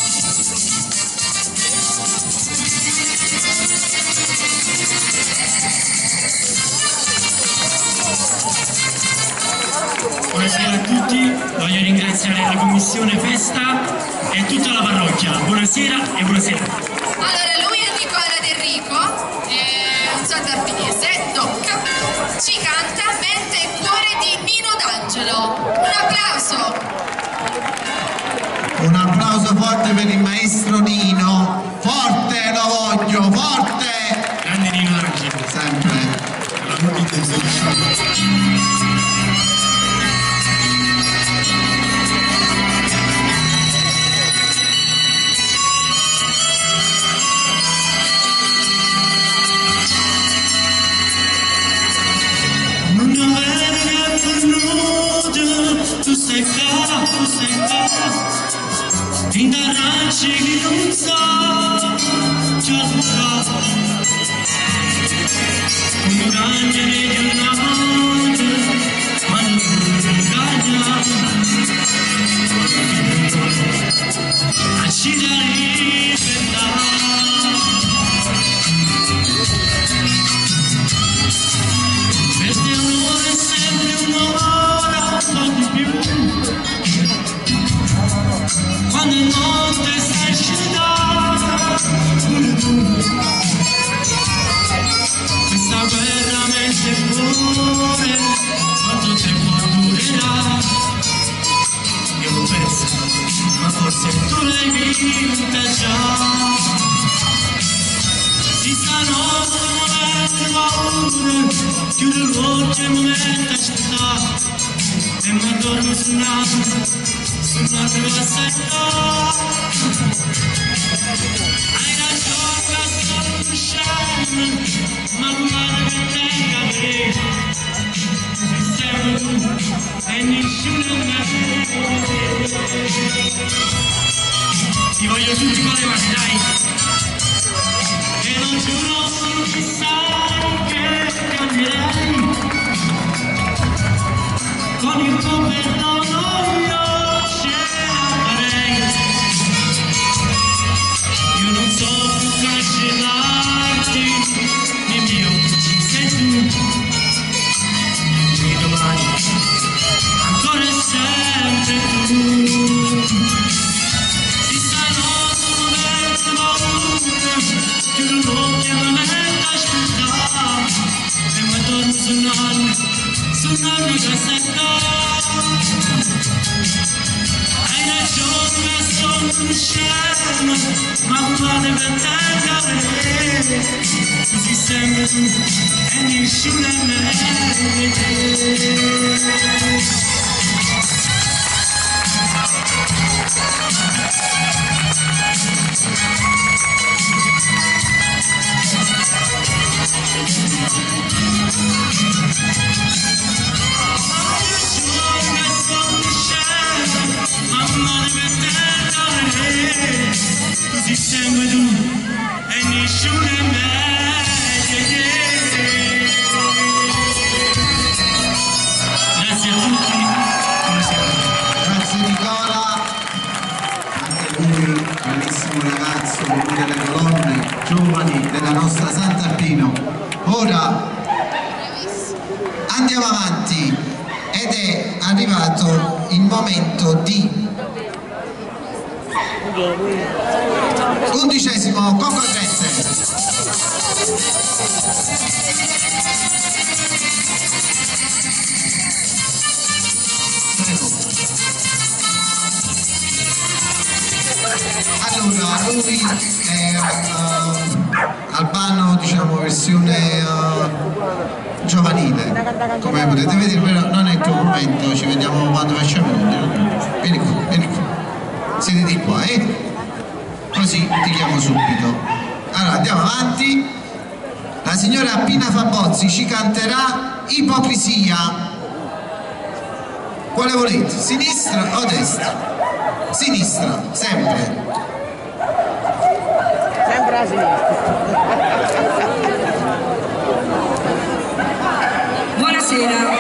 Buonasera a tutti, voglio ringraziare la commissione festa e tutta la parrocchia. Buonasera e buonasera. Allora, lui è Nicola D'Enrico, è un santarpinese, tocca, ci canta Mente e cuore di Nino D'Angelo. Un applauso! Un applauso forte per il maestro Nino. Forte lo voglio, forte! Grande Nino D'Angelo. Sempre. Tu sei qua, tu sei qua, in d'arranci che non sa, già tu sa, come un angelo di una notte, ma non caglia, accida libertà. Per te amore è sempre un'ora, di più quando notte sei scendata questa guerra mente cuore quanto tempo durerà io l'ho persa ma forse tu l'hai vinta già si stanno muovendo paure chiudo l'occhio e momento città e mi addormo su una, su una grossa età. Hai ragione, sto uscendo, ma guarda che tenga a me. Ci siamo tu e nessuno me. Ti voglio tutti con le mani, dai. E non giuro solo chissà che cambierei. Con il tuo perdono io ce la farei. Io non so più cancellarti, nei miei occhi sei tu. E domani ancora e sempre tu. Si stanno muovendo nonno che se no. Hai ragione, sono un scemo, ma guarda per tagliare. Così sempre tu e nessuno è me. Così sempre tu e nessuno è me. Grazie a tutti. Grazie Nicola, anche lui bellissimo ragazzo, uno delle colonne giovani della nostra Sant'Arpino. Ora andiamo avanti ed è arrivato il momento di undicesimo concorrente. Allora, lui è uh, Albano, diciamo, versione uh, giovanile, come potete vedere, però non è il tuo momento, ci vediamo quando facciamo il video. Vieni qua, vieni qua, siediti qua, eh? Così ti chiamo subito. Allora, andiamo avanti. La signora Pina Fabozzi ci canterà Ipocrisia. Quale volete? Sinistra o destra? Sinistra, sempre. Sempre a sinistra. Buonasera.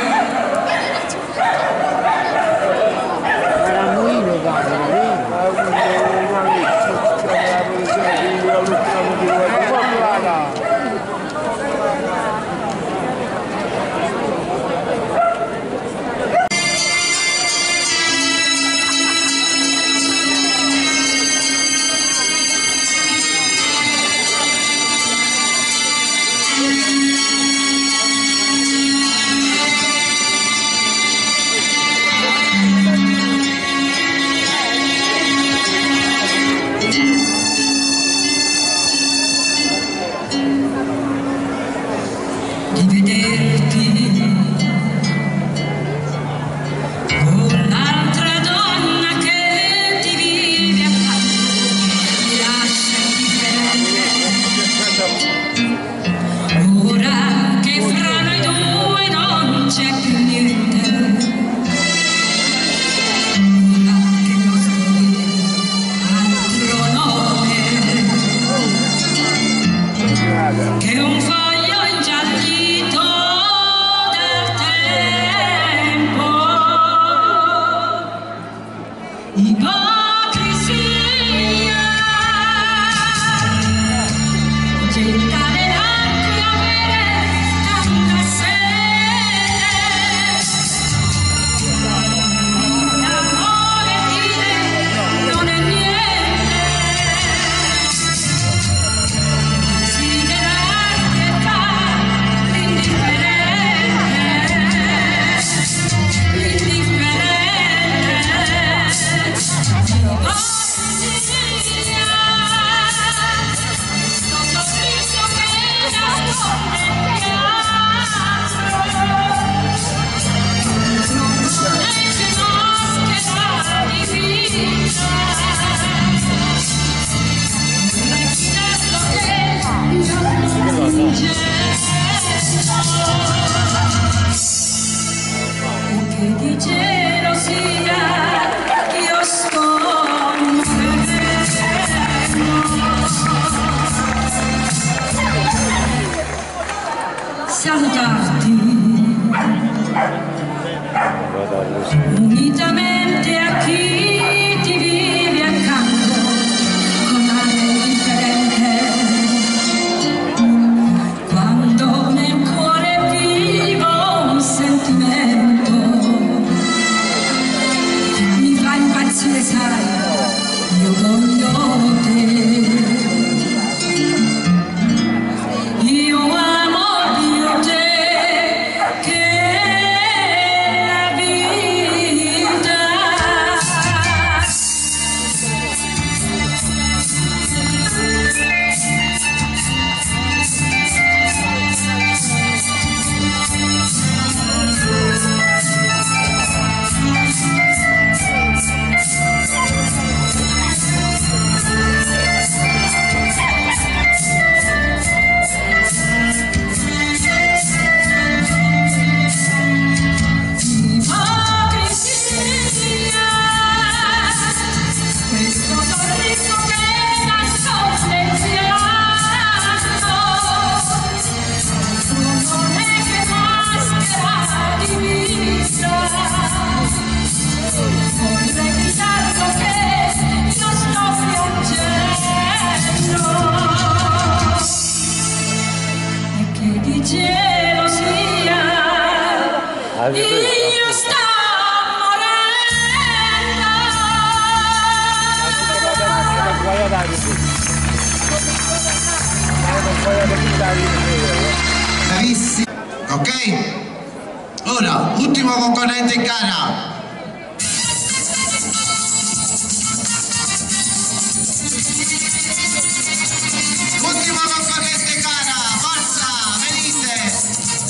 Che un foglio ingiallito del tempo, ipocrisia, gettare l'acqua per tanta sete, l'amore dire non è niente. Che di gelosia io sto salutarti unitamente a chi ti vive accanto con aria indifferente, quando nel cuore vivo un sentimento mi fa impazzire, sai, io voglio te. Io amo più te che gelosia, io sto Bravissimi. Ok? Ora, ultimo concorrente in gara. Ultimo concorrente in gara, forza, venite!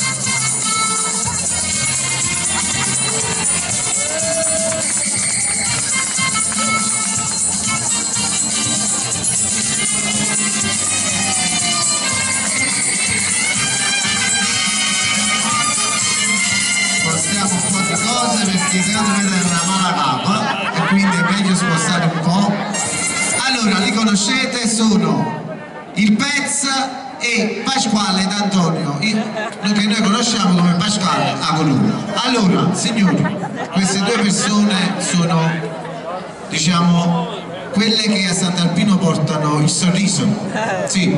Spostiamo un po' di cose perché se no dovete una mala capa e quindi è meglio spostare un po'. Allora, li conoscete, sono il Pez e Pasquale D'Antonio, che noi conosciamo come Pasquale a colore. Allora, signori, queste due persone sono, diciamo, quelle che a Sant'Alpino portano il sorriso. Sì.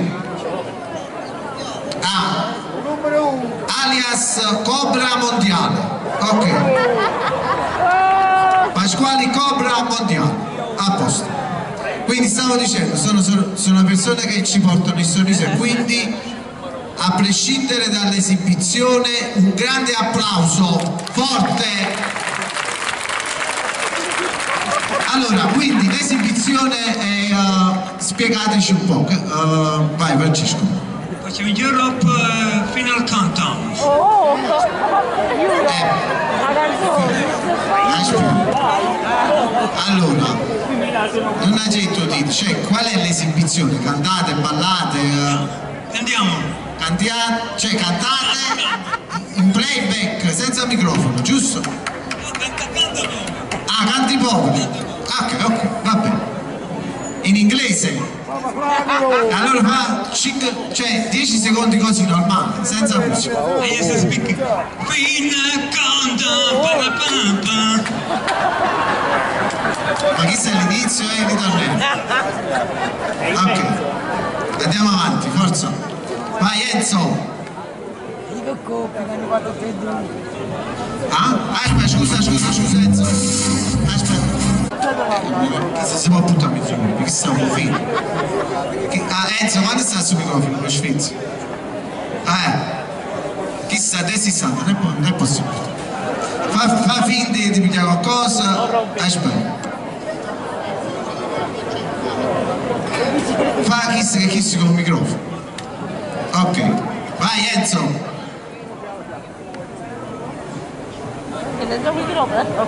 Ah, alias Cobra Mondiale. Ok. Pasquale Cobra Mondiale. A posto. Quindi stavo dicendo, sono, sono, sono persone che ci portano il sorriso e quindi, a prescindere dall'esibizione, un grande applauso forte. Allora, quindi l'esibizione è, uh, spiegateci un po'. Uh, vai Francesco. Facciamo in Europe uh, Final Countdown. Eh, allora, non ha detto di, cioè, qual è l'esibizione? Cantate, ballate? Uh, Andiamo. Cantiate, cioè cantate in playback, senza microfono, giusto? Ah, canti poveri. Ok, ok, va bene. In inglese? Allora fa cioè dieci secondi così normale, senza musica. Ma chi sta all'inizio e il ritornello? Ok, andiamo avanti, forza. Vai Enzo. Ah? Aspetta, scusa, scusa, scusa Enzo. Aspetta. Che si può buttare a mezzo che stiamo fino. Ah Enzo, quando sta sul microfono lo sfizio? Ah eh. Chi sta a sessanta, non è possibile. Fa, fa finta di pigliare qualcosa. Aspetta. Fa chissà che chissà con il microfono. Ok. Vai Enzo. Nel microfono.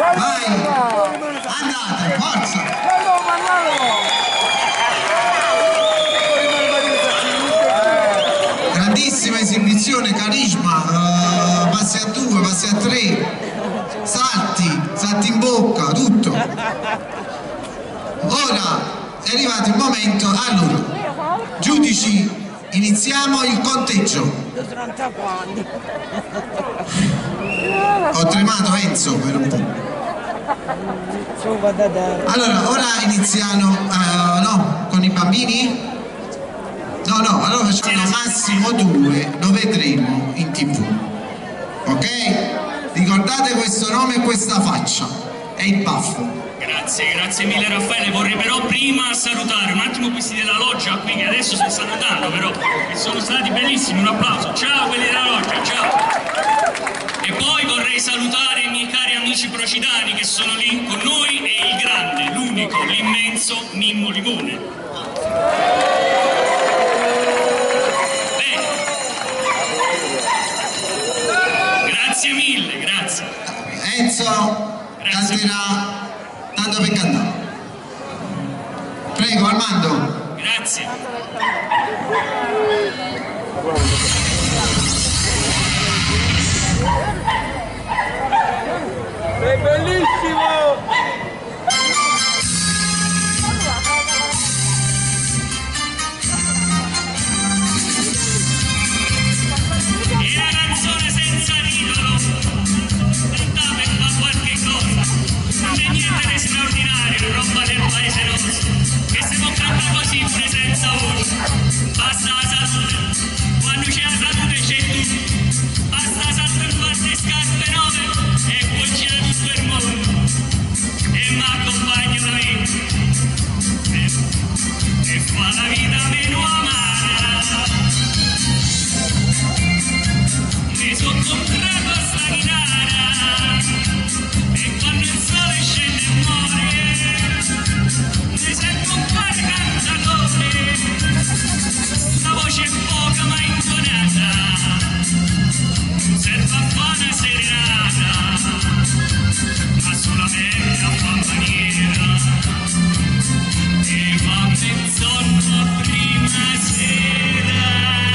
Vai! Andate, forza! Grandissima esibizione, carisma, uh, passi a due, passi a tre, salti, salti in bocca, tutto. Ora è arrivato il momento, allora, giudici, iniziamo il conteggio. Ho tremato Enzo per un po'. Allora, ora iniziano, uh, no, con i bambini? No, no, allora facciamo massimo due, lo vedremo in tv. Ok? Ricordate questo nome e questa faccia. È il baffo. Grazie, grazie mille Raffaele. Vorrei però prima salutare un attimo questi della loggia qui che adesso si stanno dando, però che sono stati bellissimi, un applauso. Ciao quelli della loggia, ciao. E poi vorrei salutare i miei cari amici procidani che sono lì con noi e il grande, l'unico, l'immenso Mimmo Limone. Bene. Grazie mille, grazie. Enzo canterà tanto per cantare. Prego Armando. Grazie. Sei bellissimo! E la canzone senza titolo cantava per fare qualche cosa, non c'è niente di straordinario, roba del paese nostro, che si può cantare così pure senza voce, basta la salute, quando c'è la salute c'è tutto, basta la salute in quante scarpe nuove e poi c'è tutto il mondo, e mi accompagna la vita, e, e fa la vita meno amara. Mi sono comprato sta chitarra e quando il sole scende e muore mi sento un po' di cantatore, la voce è poca ma intonata, serve a fare una serenata ma solamente a far maniera e va mezz'orno a prima sera.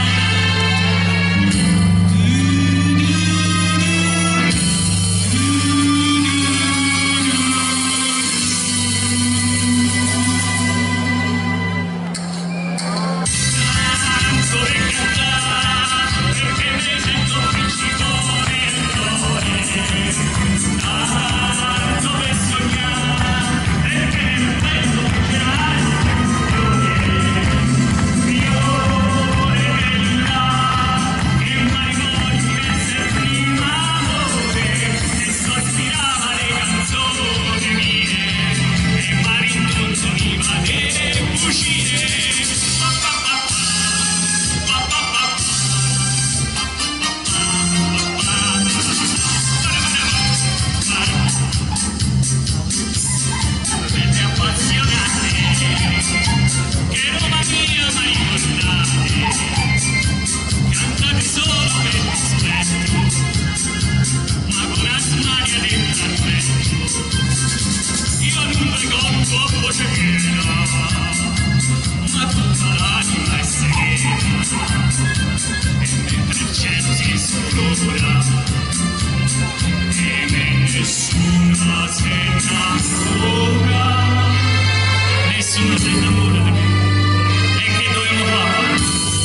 Nessuno si innamora di me. E che dobbiamo fare?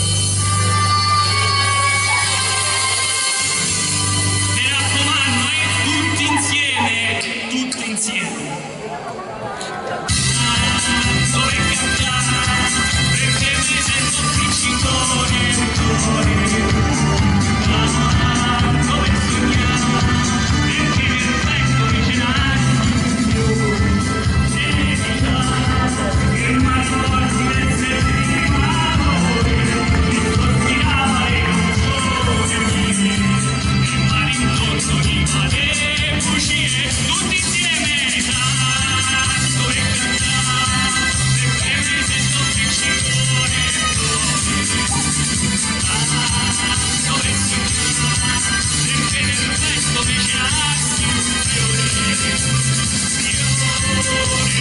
Mi raccomando, eh, tutti insieme, tutti insieme. Dove cantare, perché mi sento vincitore, vincitore. Dove sognare, perché mi rifletto vicinato. E mi dà il mare.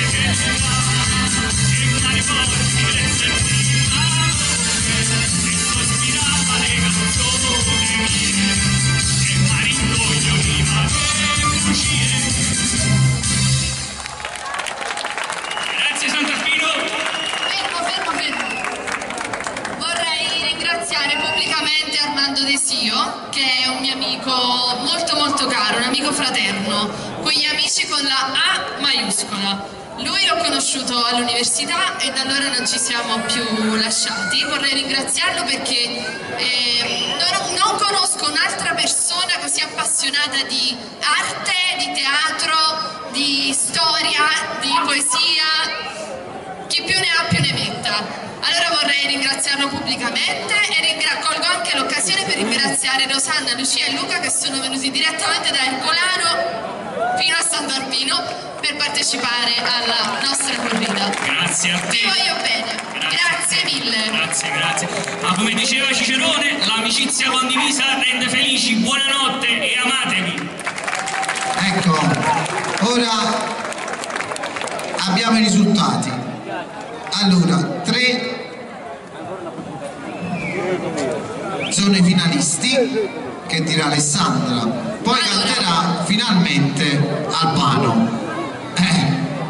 Grazie Sant'Arpino. Fermo, fermo, fermo. Vorrei ringraziare pubblicamente Armando Desio, che è un mio amico molto molto caro, un amico fraterno, quegli amici con la A maiuscola. Lui l'ho conosciuto all'università e da allora non ci siamo più lasciati. Vorrei ringraziarlo perché eh, non, non conosco un'altra persona così appassionata di arte, di teatro, di storia, di poesia. Chi più ne ha più ne metta. Allora vorrei ringraziarlo pubblicamente e colgo anche l'occasione per ringraziare Rosanna, Lucia e Luca che sono venuti direttamente da Ercolano fino a Sant'Arpino per partecipare alla nostra corrida. Grazie a te. Ti voglio bene. Grazie, grazie mille. Grazie, grazie. Ma come diceva Cicerone, l'amicizia condivisa rende felici. Buonanotte e amatevi. Ecco, ora abbiamo i risultati. Allora, tre sono i finalisti che dirà Alessandra, poi canterà finalmente Albano. Eh.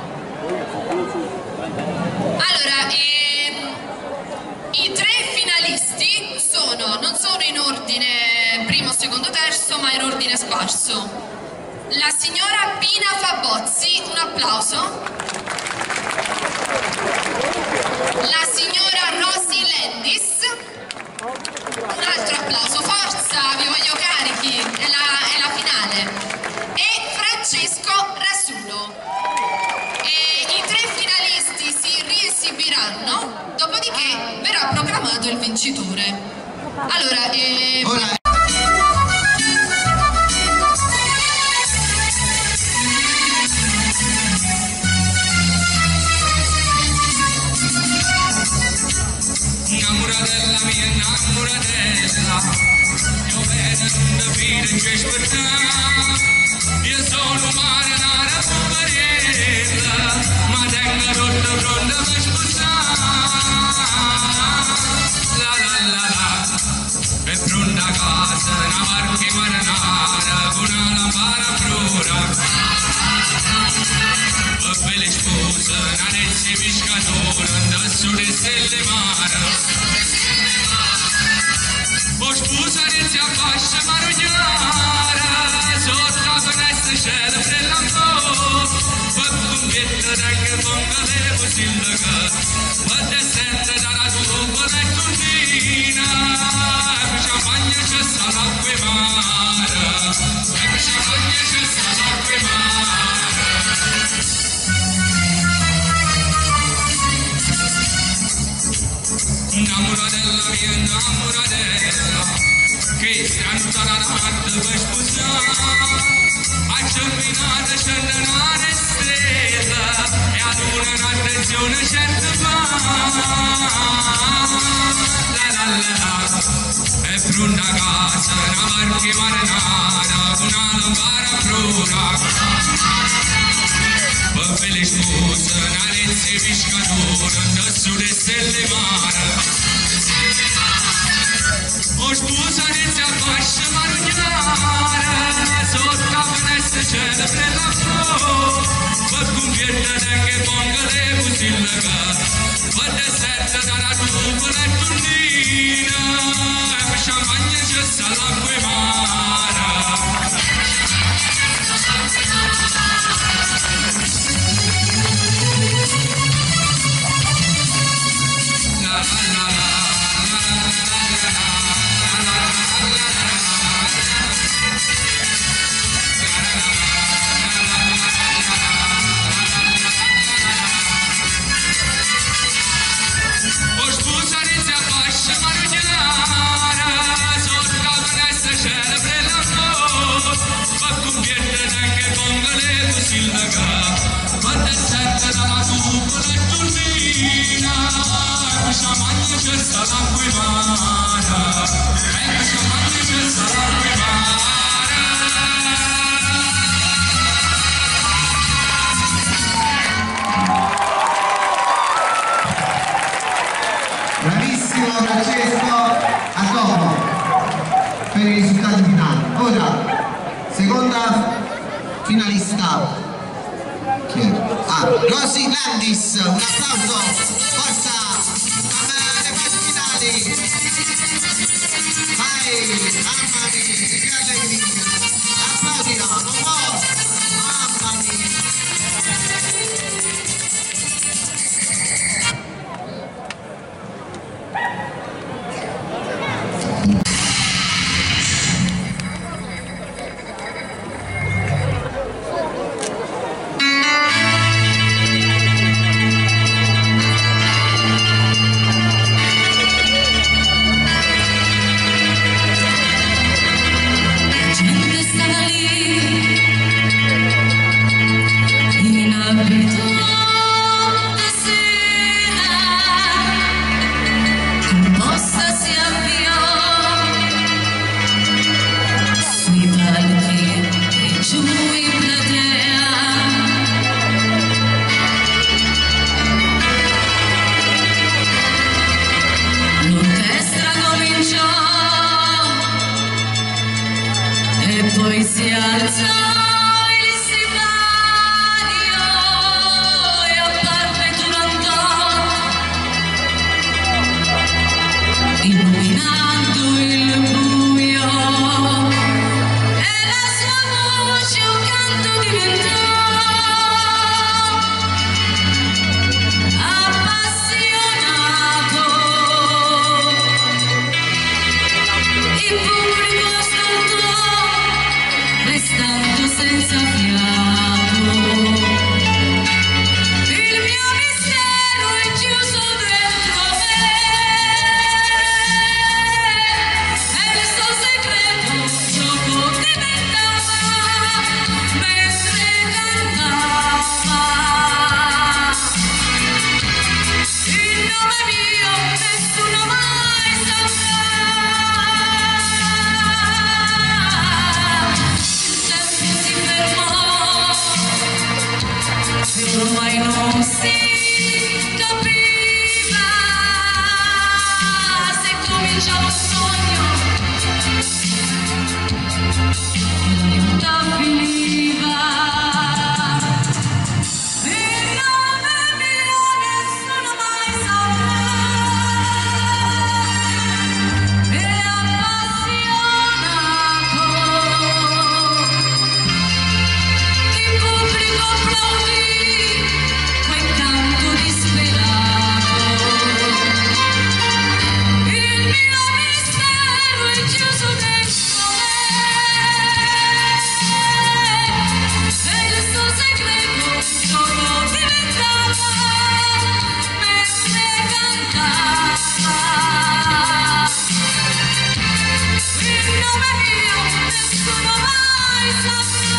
Allora, ehm, i tre finalisti sono, non sono in ordine primo, secondo, terzo, ma in ordine sparso. La signora Pina Fabozzi, un applauso. La signora Rosy Lendis, un altro applauso, forza, vi voglio carichi, è la, è la finale. E Francesco Rasulo. E i tre finalisti si riesibiranno, dopodiché verrà proclamato il vincitore. Allora, eh... Ora... Innamoratella mia, innamoratella, io vedo non capire che aspettare. Io sono marinara poverella, ma tengo rotta pronta per sposare. La la la la, è pronta a casa, una barca marinara, con una lampada prora. Per le spose, una nezze pescatora, da sole stelle mare. O sposa nezze a fascia marognara, sotto la finestra celebre l'amore. Per convietta d'anche ponga le sindaca, per descendere dalla tua e turbina. E champagne c'è sta l'acqua e mare, e champagne c'è sta l'acqua e mare. Innamoratella mia, innamoratella, che canta la notte per sposare. A camminare scende una stella e ad un'attenzione certa fa. La la la, è pronta a casa, una barca marinara, una lampada prora. Per le spose, una nezze pescatora, da sulle stelle mare. O sposa nezze a fascia marognara, sotto la finestra celebre l'amore. Per convietta d'anche ponga le busillaca, per descendere dalla nuvola e turbina. E per champagne c'è sta l'acqua e mare. O sposa nezze a fascia marognara, sotto la finestra celebre l'amore. Per convietta d'anche ponga le busillaca, per descendere dalla nuvola e turbina. E per champagne c'è sta l'acqua e mare, e per champagne c'è sta l'acqua e mare. Chi è? Ah, Rosy Landis, un applauso, forza, alle fasi finali. Vai, mamma mia, che allegria, applaudiamo, mamma mia. Poi si alza il sipario e apparve Turandot, illuminando il buio, e la sua voce un canto diventò, appassionato. Il pubblico ascoltò, restando senza fiato. Il mio mistero è chiuso dentro me, e il suo segreto un gioco diventava mentre cantava. Il nome mio nessuno mai saprà. Ormai non si capiva se cominciava un sogno e la realtà finiva. Il nome mio nessuno mai saprà, e appassionato il pubblico applaudì quel canto disperato. Il mio mistero è chiuso dentro me, e il suo segreto solo diventava mentre cantava. Il nome mio nessuno mai saprà.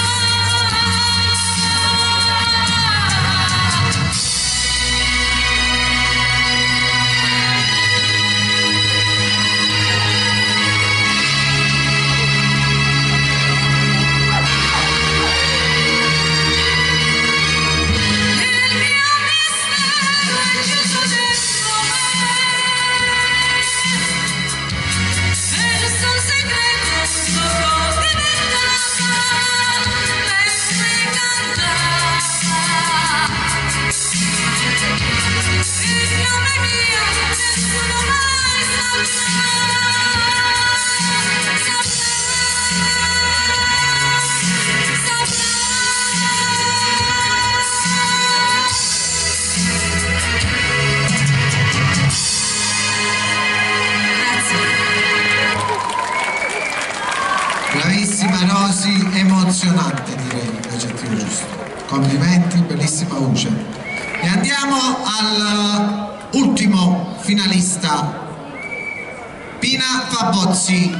Bravissima Rosy, emozionante direi, l'aggettivo giusto. Complimenti, bellissima voce. E andiamo all'ultimo finalista, Pina Fabozzi.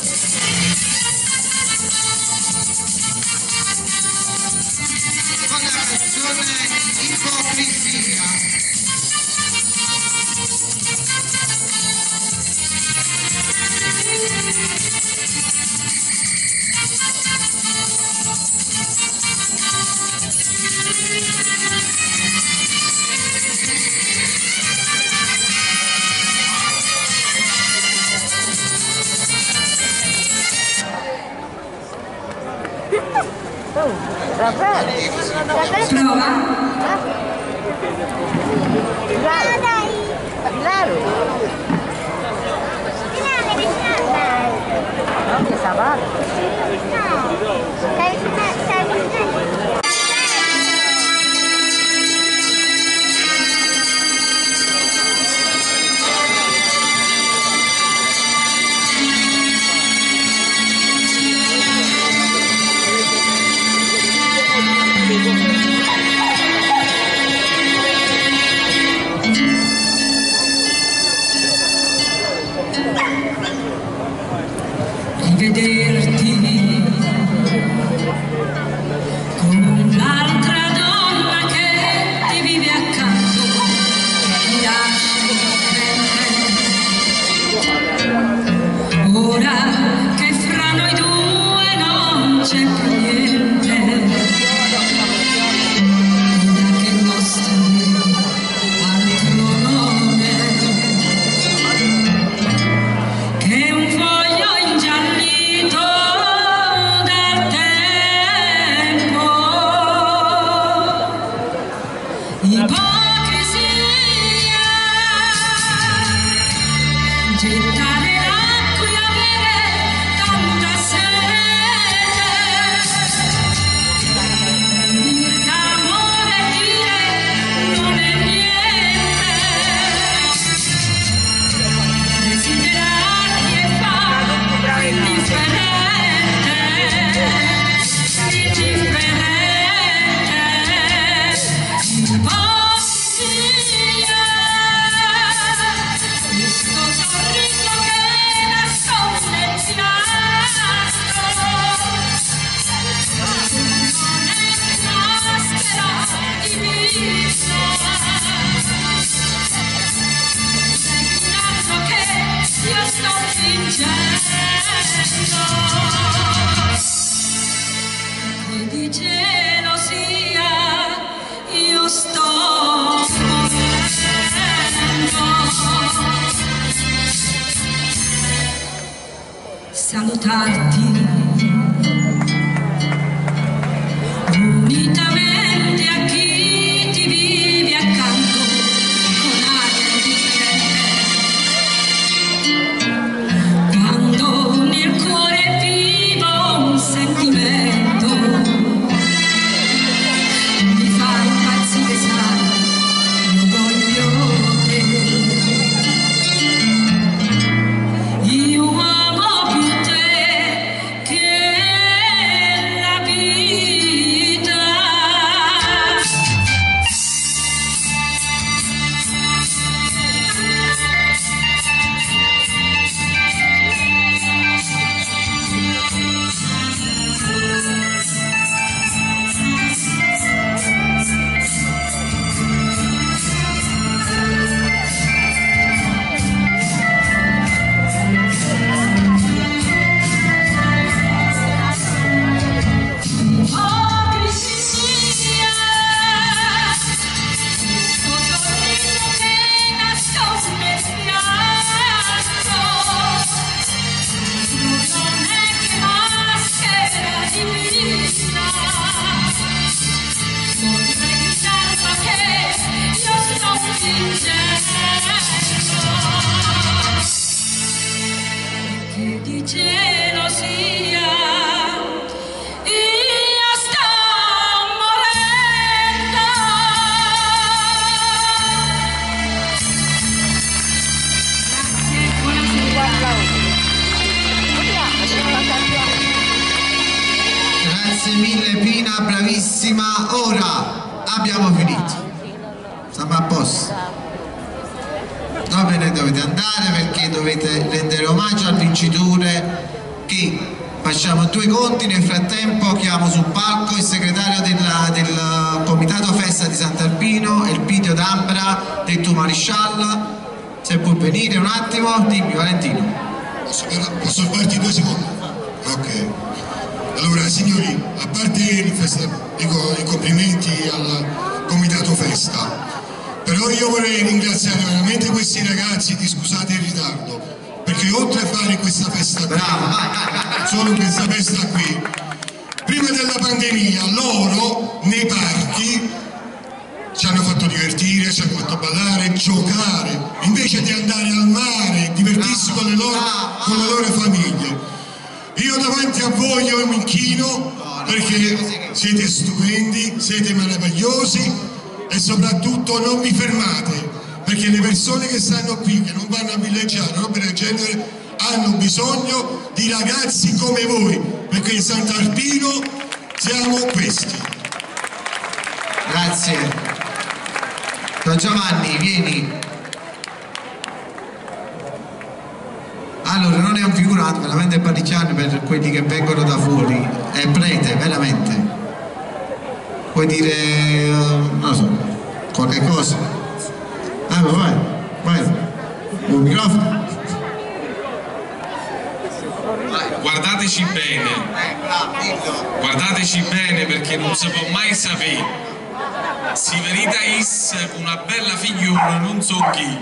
Con la canzone Ipocrisia. Prova. Che sabato? Rivederti con l'altra donna che ti vive accanto, ti lascio ora che fra noi due non c'è più niente, ora che il nostro altro nome che un foglio ingiallito dal tempo, ipocrisia, gettare l'acqua e avere tanta sete, dir d'amore e dire non è niente, desiderarti e fare indifferente, indifferente, ipocrisia, questo sorriso che nasconde il pianto, non è che maschera di viso, un altro che io sto fingendo, e di gelosia io sto morendo. Salutarti unitamente a chi ti vive accanto con aria indifferente, quando nel cuore è vivo un sentimento, mi fa impazzire, sai, io voglio te, io amo più te che la vita. Ipocrisia, questo sorriso che nasconde il pianto, non è che maschera di vita, vorrei gridarlo che io sto fingendo, che di gelosia io sto morendo. Grazie, buonasera. Grazie mille Pina, bravissima. Ora abbiamo finito. Siamo a posto. Dove ne dovete andare perché dovete rendere omaggio al vincitore, che facciamo due conti. Nel frattempo chiamo sul palco il segretario della, del comitato festa di Sant'Arpino, Elpidio D'Ambra, detto Mariscialla. Se può venire un attimo, dimmi Valentino. Posso, posso farti due secondi? Ok. Allora signori, a parte il festa, dico i complimenti al comitato festa, però io vorrei ringraziare veramente questi ragazzi, ti scusate il ritardo, perché oltre a fare questa festa qui, Bravo, solo questa festa qui, Prima della pandemia loro nei parchi ci hanno fatto divertire, ci hanno fatto ballare, giocare, invece di andare al mare, divertirsi con le loro, con le loro famiglie. Io davanti a voi io mi inchino perché siete stupendi, siete meravigliosi e soprattutto non vi fermate, perché le persone che stanno qui, che non vanno a villeggiare, robe del genere, hanno bisogno di ragazzi come voi, perché in Sant'Arpino siamo questi. Grazie. Don Giovanni, vieni. Allora, non è un figurante, veramente parricchiano per quelli che vengono da fuori. È prete, veramente. Puoi dire, non lo so, qualche cosa? Ah, vai, vai. Un microfono. Guardateci bene, guardateci bene perché non si può mai sapere. Si verita is una bella figliuola, non so chi.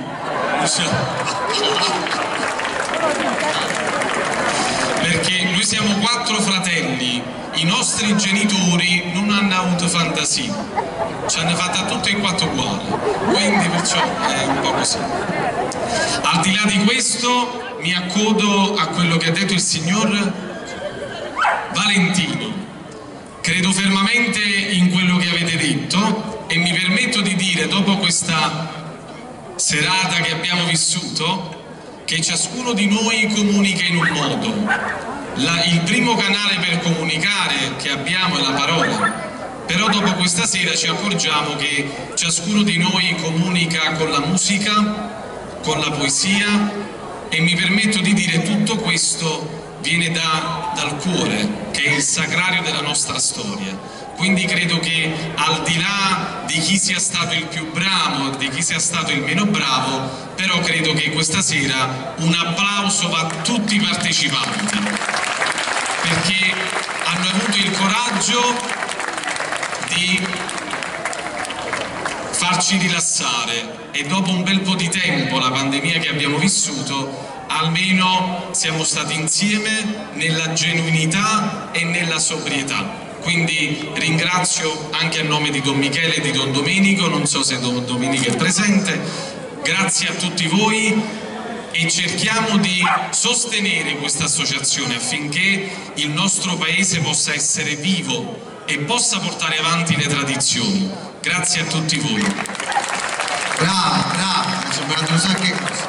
Perché noi siamo quattro fratelli, i nostri genitori non hanno avuto fantasia, ci hanno fatta tutte e quattro uguali, quindi perciò è un po' così. Al di là di questo mi accodo a quello che ha detto il signor Valentino. Credo fermamente in quello che avete detto e mi permetto di dire, dopo questa serata che abbiamo vissuto, che ciascuno di noi comunica in un modo. La, il primo canale per comunicare che abbiamo è la parola, però dopo questa sera ci accorgiamo che ciascuno di noi comunica con la musica, con la poesia, e mi permetto di dire tutto questo viene da, dal cuore, che è il sacrario della nostra storia. Quindi credo che al di là di chi sia stato il più bravo, di chi sia stato il meno bravo, però credo che questa sera un applauso va a tutti i partecipanti, perché hanno avuto il coraggio di farci rilassare e dopo un bel po' di tempo, la pandemia che abbiamo vissuto, almeno siamo stati insieme nella genuinità e nella sobrietà. Quindi ringrazio anche a nome di Don Michele e di Don Domenico, non so se Don Domenico è presente, grazie a tutti voi e cerchiamo di sostenere questa associazione affinché il nostro paese possa essere vivo e possa portare avanti le tradizioni. Grazie a tutti voi. Bravo, bravo, mi sono imparato un sacco di cose.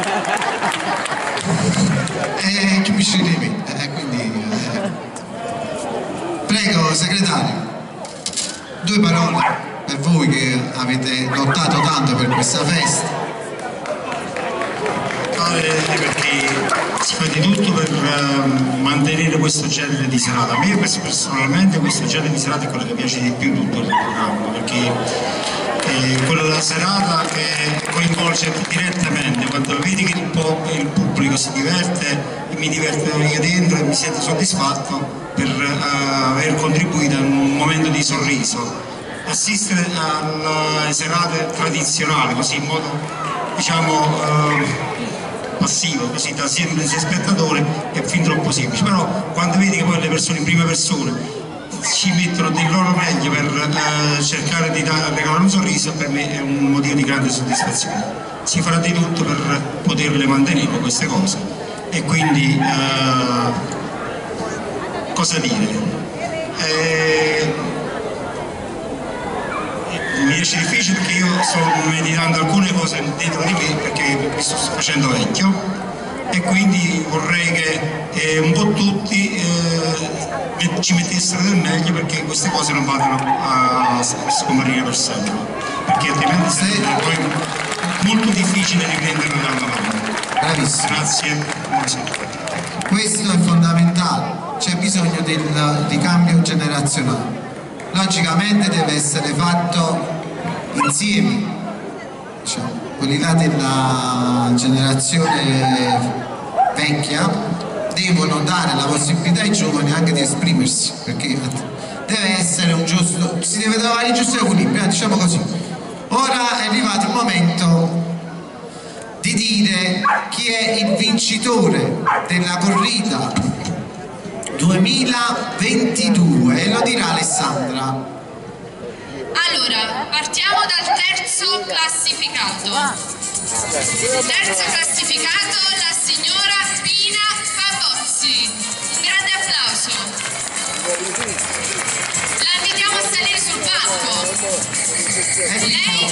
E che mi sceglievi? Eh, quindi... Eh. Prego, segretario, due parole per voi che avete lottato tanto per questa festa. No, perché si fa di tutto per uh, mantenere questo genere di serata. A me personalmente questo genere di serata è quello che piace di più tutto il programma, perché è quella della serata che coinvolge direttamente, quando vedi che il, il pubblico si diverte, mi diverto io dentro e mi sento soddisfatto per uh, aver contribuito a un momento di sorriso. Assistere alle serate tradizionali così in modo, diciamo, uh, passivo, così da semplice spettatore, è fin troppo semplice, però quando vedi che poi le persone in prima persona ci mettono del loro meglio per uh, cercare di regalare un sorriso, per me è un motivo di grande soddisfazione. Si farà di tutto per poterle mantenere queste cose. E quindi uh, cosa dire? Eh, mi esce difficile perché io sto meditando alcune cose dentro di me perché mi sto facendo vecchio e quindi vorrei che eh, un po' tutti eh, ci mettessero del meglio perché queste cose non vadano a scomparire per sempre, perché altrimenti sarebbe poi molto difficile riprenderle da avanti. Bravissimo. Grazie. Questo è fondamentale, c'è bisogno del, di cambio generazionale. Logicamente deve essere fatto insieme, diciamo, quelli là della generazione vecchia devono dare la possibilità ai giovani anche di esprimersi, perché deve essere un giusto, si deve trovare il giusto equilibrio, diciamo così. Ora è arrivato il momento di dire chi è il vincitore della corrida duemilaventidue e lo dirà Alessandra. Allora, partiamo dal terzo classificato. Terzo classificato, la signora Pina Fabozzi. Un grande applauso. La invitiamo a salire sul palco. Lei?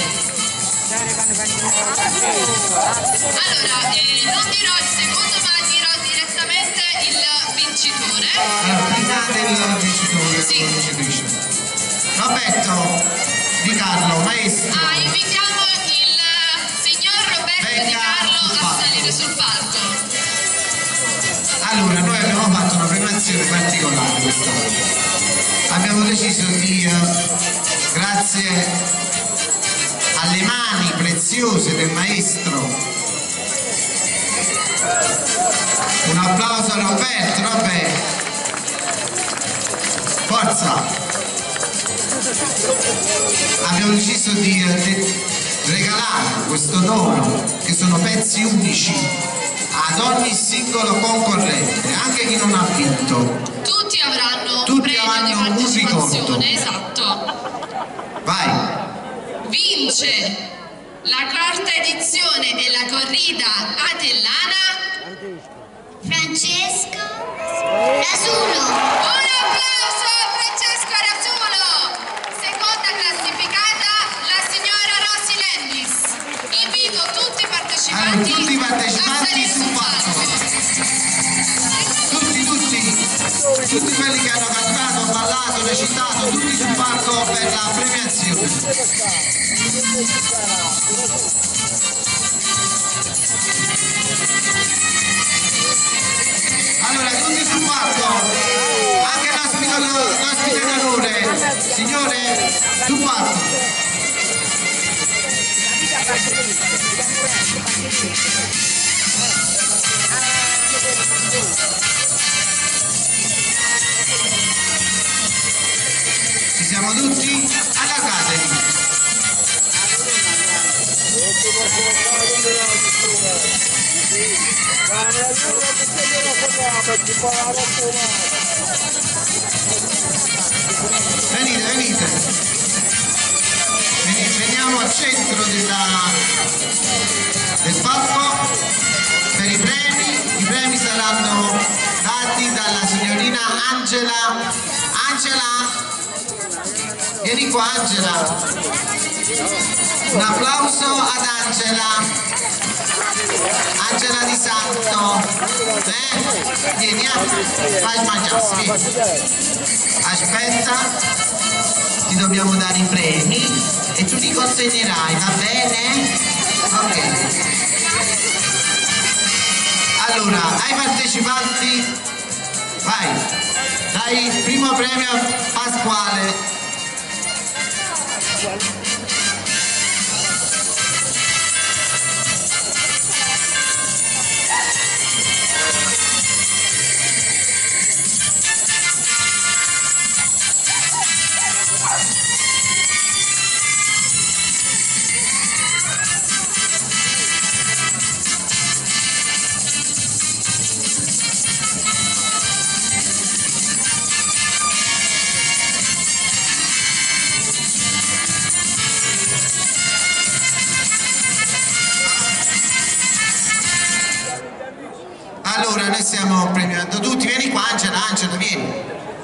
Allora, eh, non dirò il secondo, ma dirò direttamente il vincitore. Allora, prima del vincitore, sì. Roberto Di Carlo, maestro. Ah, invitiamo il signor Roberto Venga Di Carlo a salire sul palco. Allora, noi abbiamo fatto una premiazione particolare quest'anno. Abbiamo deciso di, uh, grazie alle mani preziose del maestro, un applauso a Roberto, Roberto, forza! Abbiamo deciso di eh, regalare questo dono, che sono pezzi unici, ad ogni singolo concorrente, anche chi non ha vinto. Tutti avranno Tutti un premio avranno di partecipazione, esatto. Vai! Vince la quarta edizione della corrida atellana Francesco Rasulo. Un applauso a Francesco Rasulo. Seconda classificata la signora Rosy Lendis. Invito tutti i partecipanti, allora, tutti i partecipanti a salire sul palco. Tutti, tutti, tutti quelli che hanno cantato, ballato, recitato, tutti sul palco per la premiazione. Allora, tutti sul palco, anche l'ospite d'onore, signore, sul palco. Ci siamo tutti? Allargatevi. Venite, venite. Veniamo al centro della, del palco per i premi. I premi saranno dati dalla signorina Angela. Angela, vieni qua Angela. Un applauso ad Angela. Angela Di Santo, eh? Vieni, fai mangiarsi, vieni. Aspetta, ti dobbiamo dare i premi e tu li consegnerai, va bene? Ok. Allora, ai partecipanti, vai, dai il primo premio a Pasquale. Allora, noi stiamo premiando tutti, vieni qua Angela, Angela, vieni.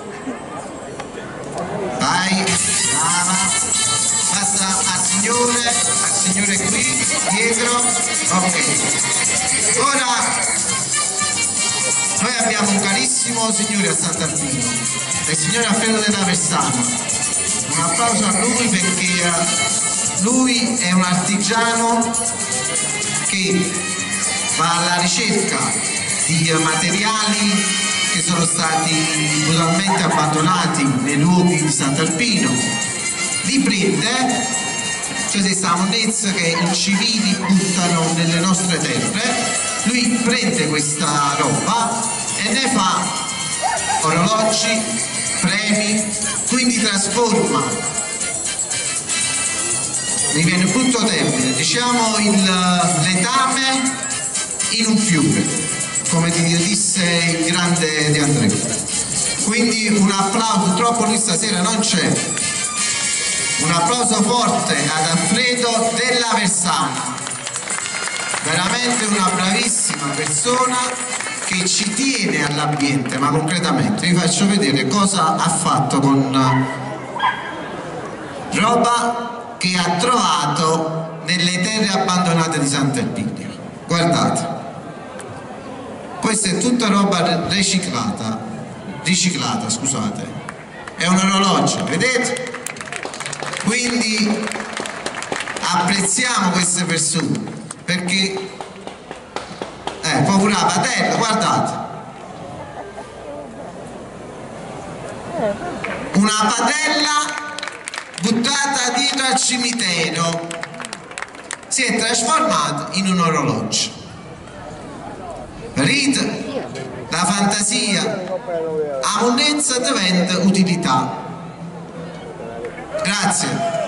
Vai, brava. Passa al signore, al signore qui, dietro. Ok. Ora, noi abbiamo un carissimo signore a Sant'Alpino, il signore Alfredo della Versana. Un applauso a lui perché lui è un artigiano che va alla ricerca di materiali che sono stati totalmente abbandonati nei luoghi di Sant'Alpino, li prende, cioè questa monnezza che i civili buttano nelle nostre terre, lui prende questa roba e ne fa orologi, premi, quindi trasforma, mi viene un punto termine, diciamo il letame in un fiume, come ti disse il grande De André. Quindi un applauso, purtroppo lui stasera non c'è. Un applauso forte ad Alfredo Della Versana, veramente una bravissima persona che ci tiene all'ambiente, ma concretamente vi faccio vedere cosa ha fatto con roba che ha trovato nelle terre abbandonate di Sant'Elpidio. Guardate, questa è tutta roba riciclata, riciclata scusate, è un orologio, vedete? Quindi apprezziamo queste persone, perché eh, pure la padella, guardate, una padella buttata dietro al cimitero si è trasformata in un orologio. Rita, la fantasia, la monnezza diventa utilità. Grazie.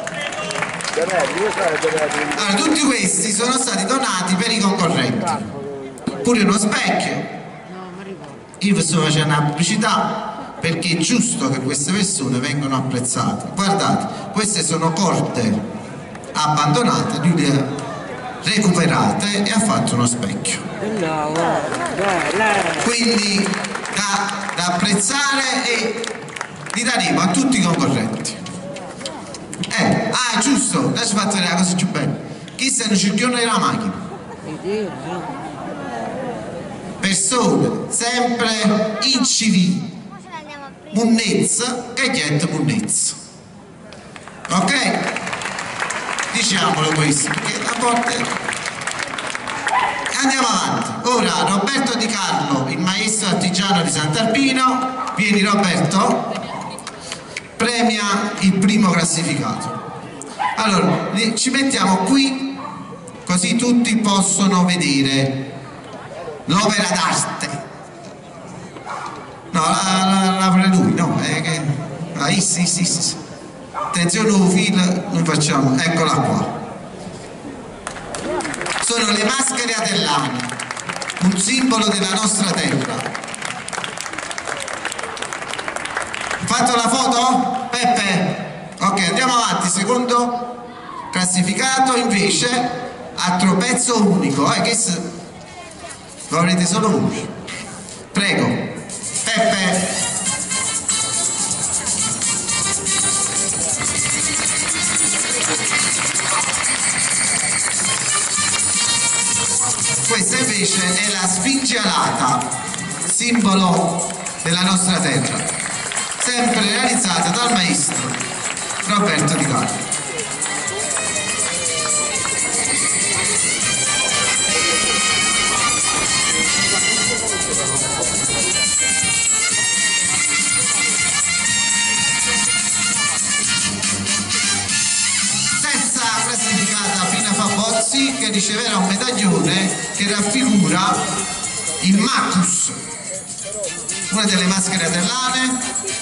Allora, tutti questi sono stati donati per i concorrenti. Pure uno specchio. Io vi sto facendo una pubblicità perché è giusto che queste persone vengano apprezzate. Guardate, queste sono corde abbandonate, lui le ha recuperate e ha fatto uno specchio. Quindi da, da apprezzare e li daremo a tutti i concorrenti. Eh, ah, giusto, adesso faccio vedere la cosa più bella. Chi sta nel circhione della macchina? Persone sempre incivili, munnezza, caglietta munnezza. Ok? Diciamolo questo, perché a volte andiamo avanti. Ora Roberto Di Carlo, il maestro artigiano di Sant'Alpino. Vieni Roberto, premia il primo classificato. Allora ci mettiamo qui così tutti possono vedere l'opera d'arte. No, la, la, la lui, no, è che ah, sì, sì, sì. Attenzione, un filo noi facciamo, eccola qua. Sono le maschere atellane, un simbolo della nostra terra. Fatto la foto? Peppe? Ok, andiamo avanti. Secondo classificato invece altro pezzo unico, eh, che lo avrete solo voi. Prego, Peppe. Questa invece è la Sfinge alata, simbolo della nostra terra, sempre realizzata dal maestro Roberto Di Carlo. Terza classificata Pina Fabozzi, che riceverà un medaglione che raffigura il Macus, una delle maschere atellane.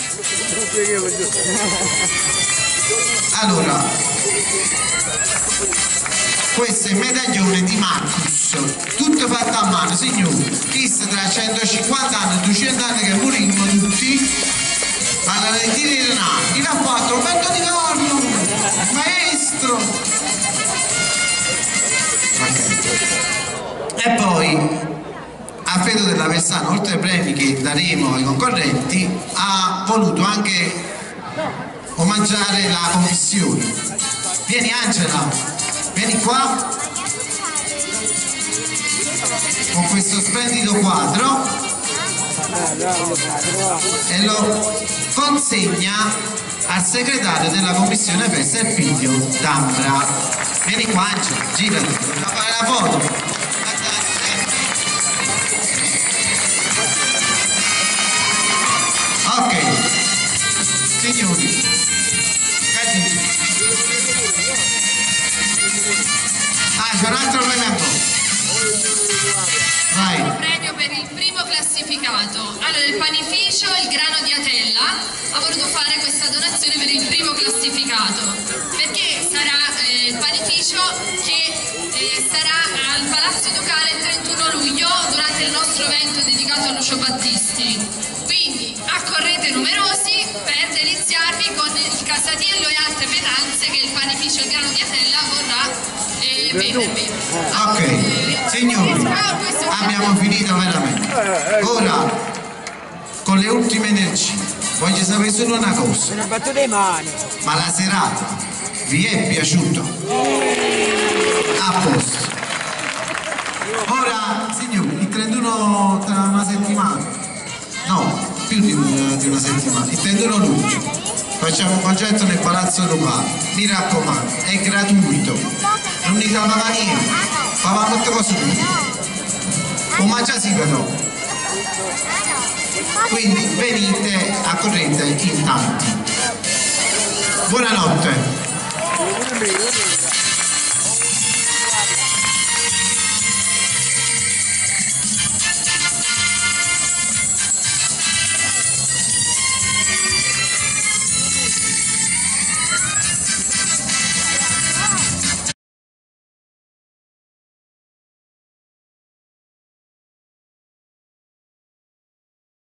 Allora, questo è il medaglione di Marcus, tutto fatto a mano, signori. Chissà, tra centocinquanta anni e duecento anni che morimmo tutti alla lettina di Renato, chi l'ha fatto? Roberto Di Carlo, maestro. Okay. E poi Alfredo Della Versana, oltre ai premi che daremo ai concorrenti, ha voluto anche omaggiare la commissione. Vieni Angela, vieni qua con questo splendido quadro e lo consegna al segretario della commissione festa Elpidio D'Ambra. Vieni qua Angela, girati, dobbiamo fare la foto. Ok, signori, ah, c'è un altro premio a voi. Vai. Un premio per il primo classificato. Allora, il panificio Il Grano di Atella ha voluto fare questa donazione per il primo classificato, perché sarà eh, il panificio che eh, sarà al Palazzo Ducale il trentuno luglio durante il nostro evento dedicato a Lucio Battisti. Quindi accorrete Ok, signori, abbiamo finito veramente. Ora, con le ultime energie, voglio sapere solo una cosa. Ma la serata vi è piaciuta? A posto. Ora, signori, il trentuno tra una settimana, no, più di una, di una settimana, il trentuno luglio, facciamo un concerto nel Palazzo Locale, mi raccomando, è gratuito, l'unica pagania, fa molte cose tutte, un mangiasi però, quindi venite a corrente in tanti. Buonanotte.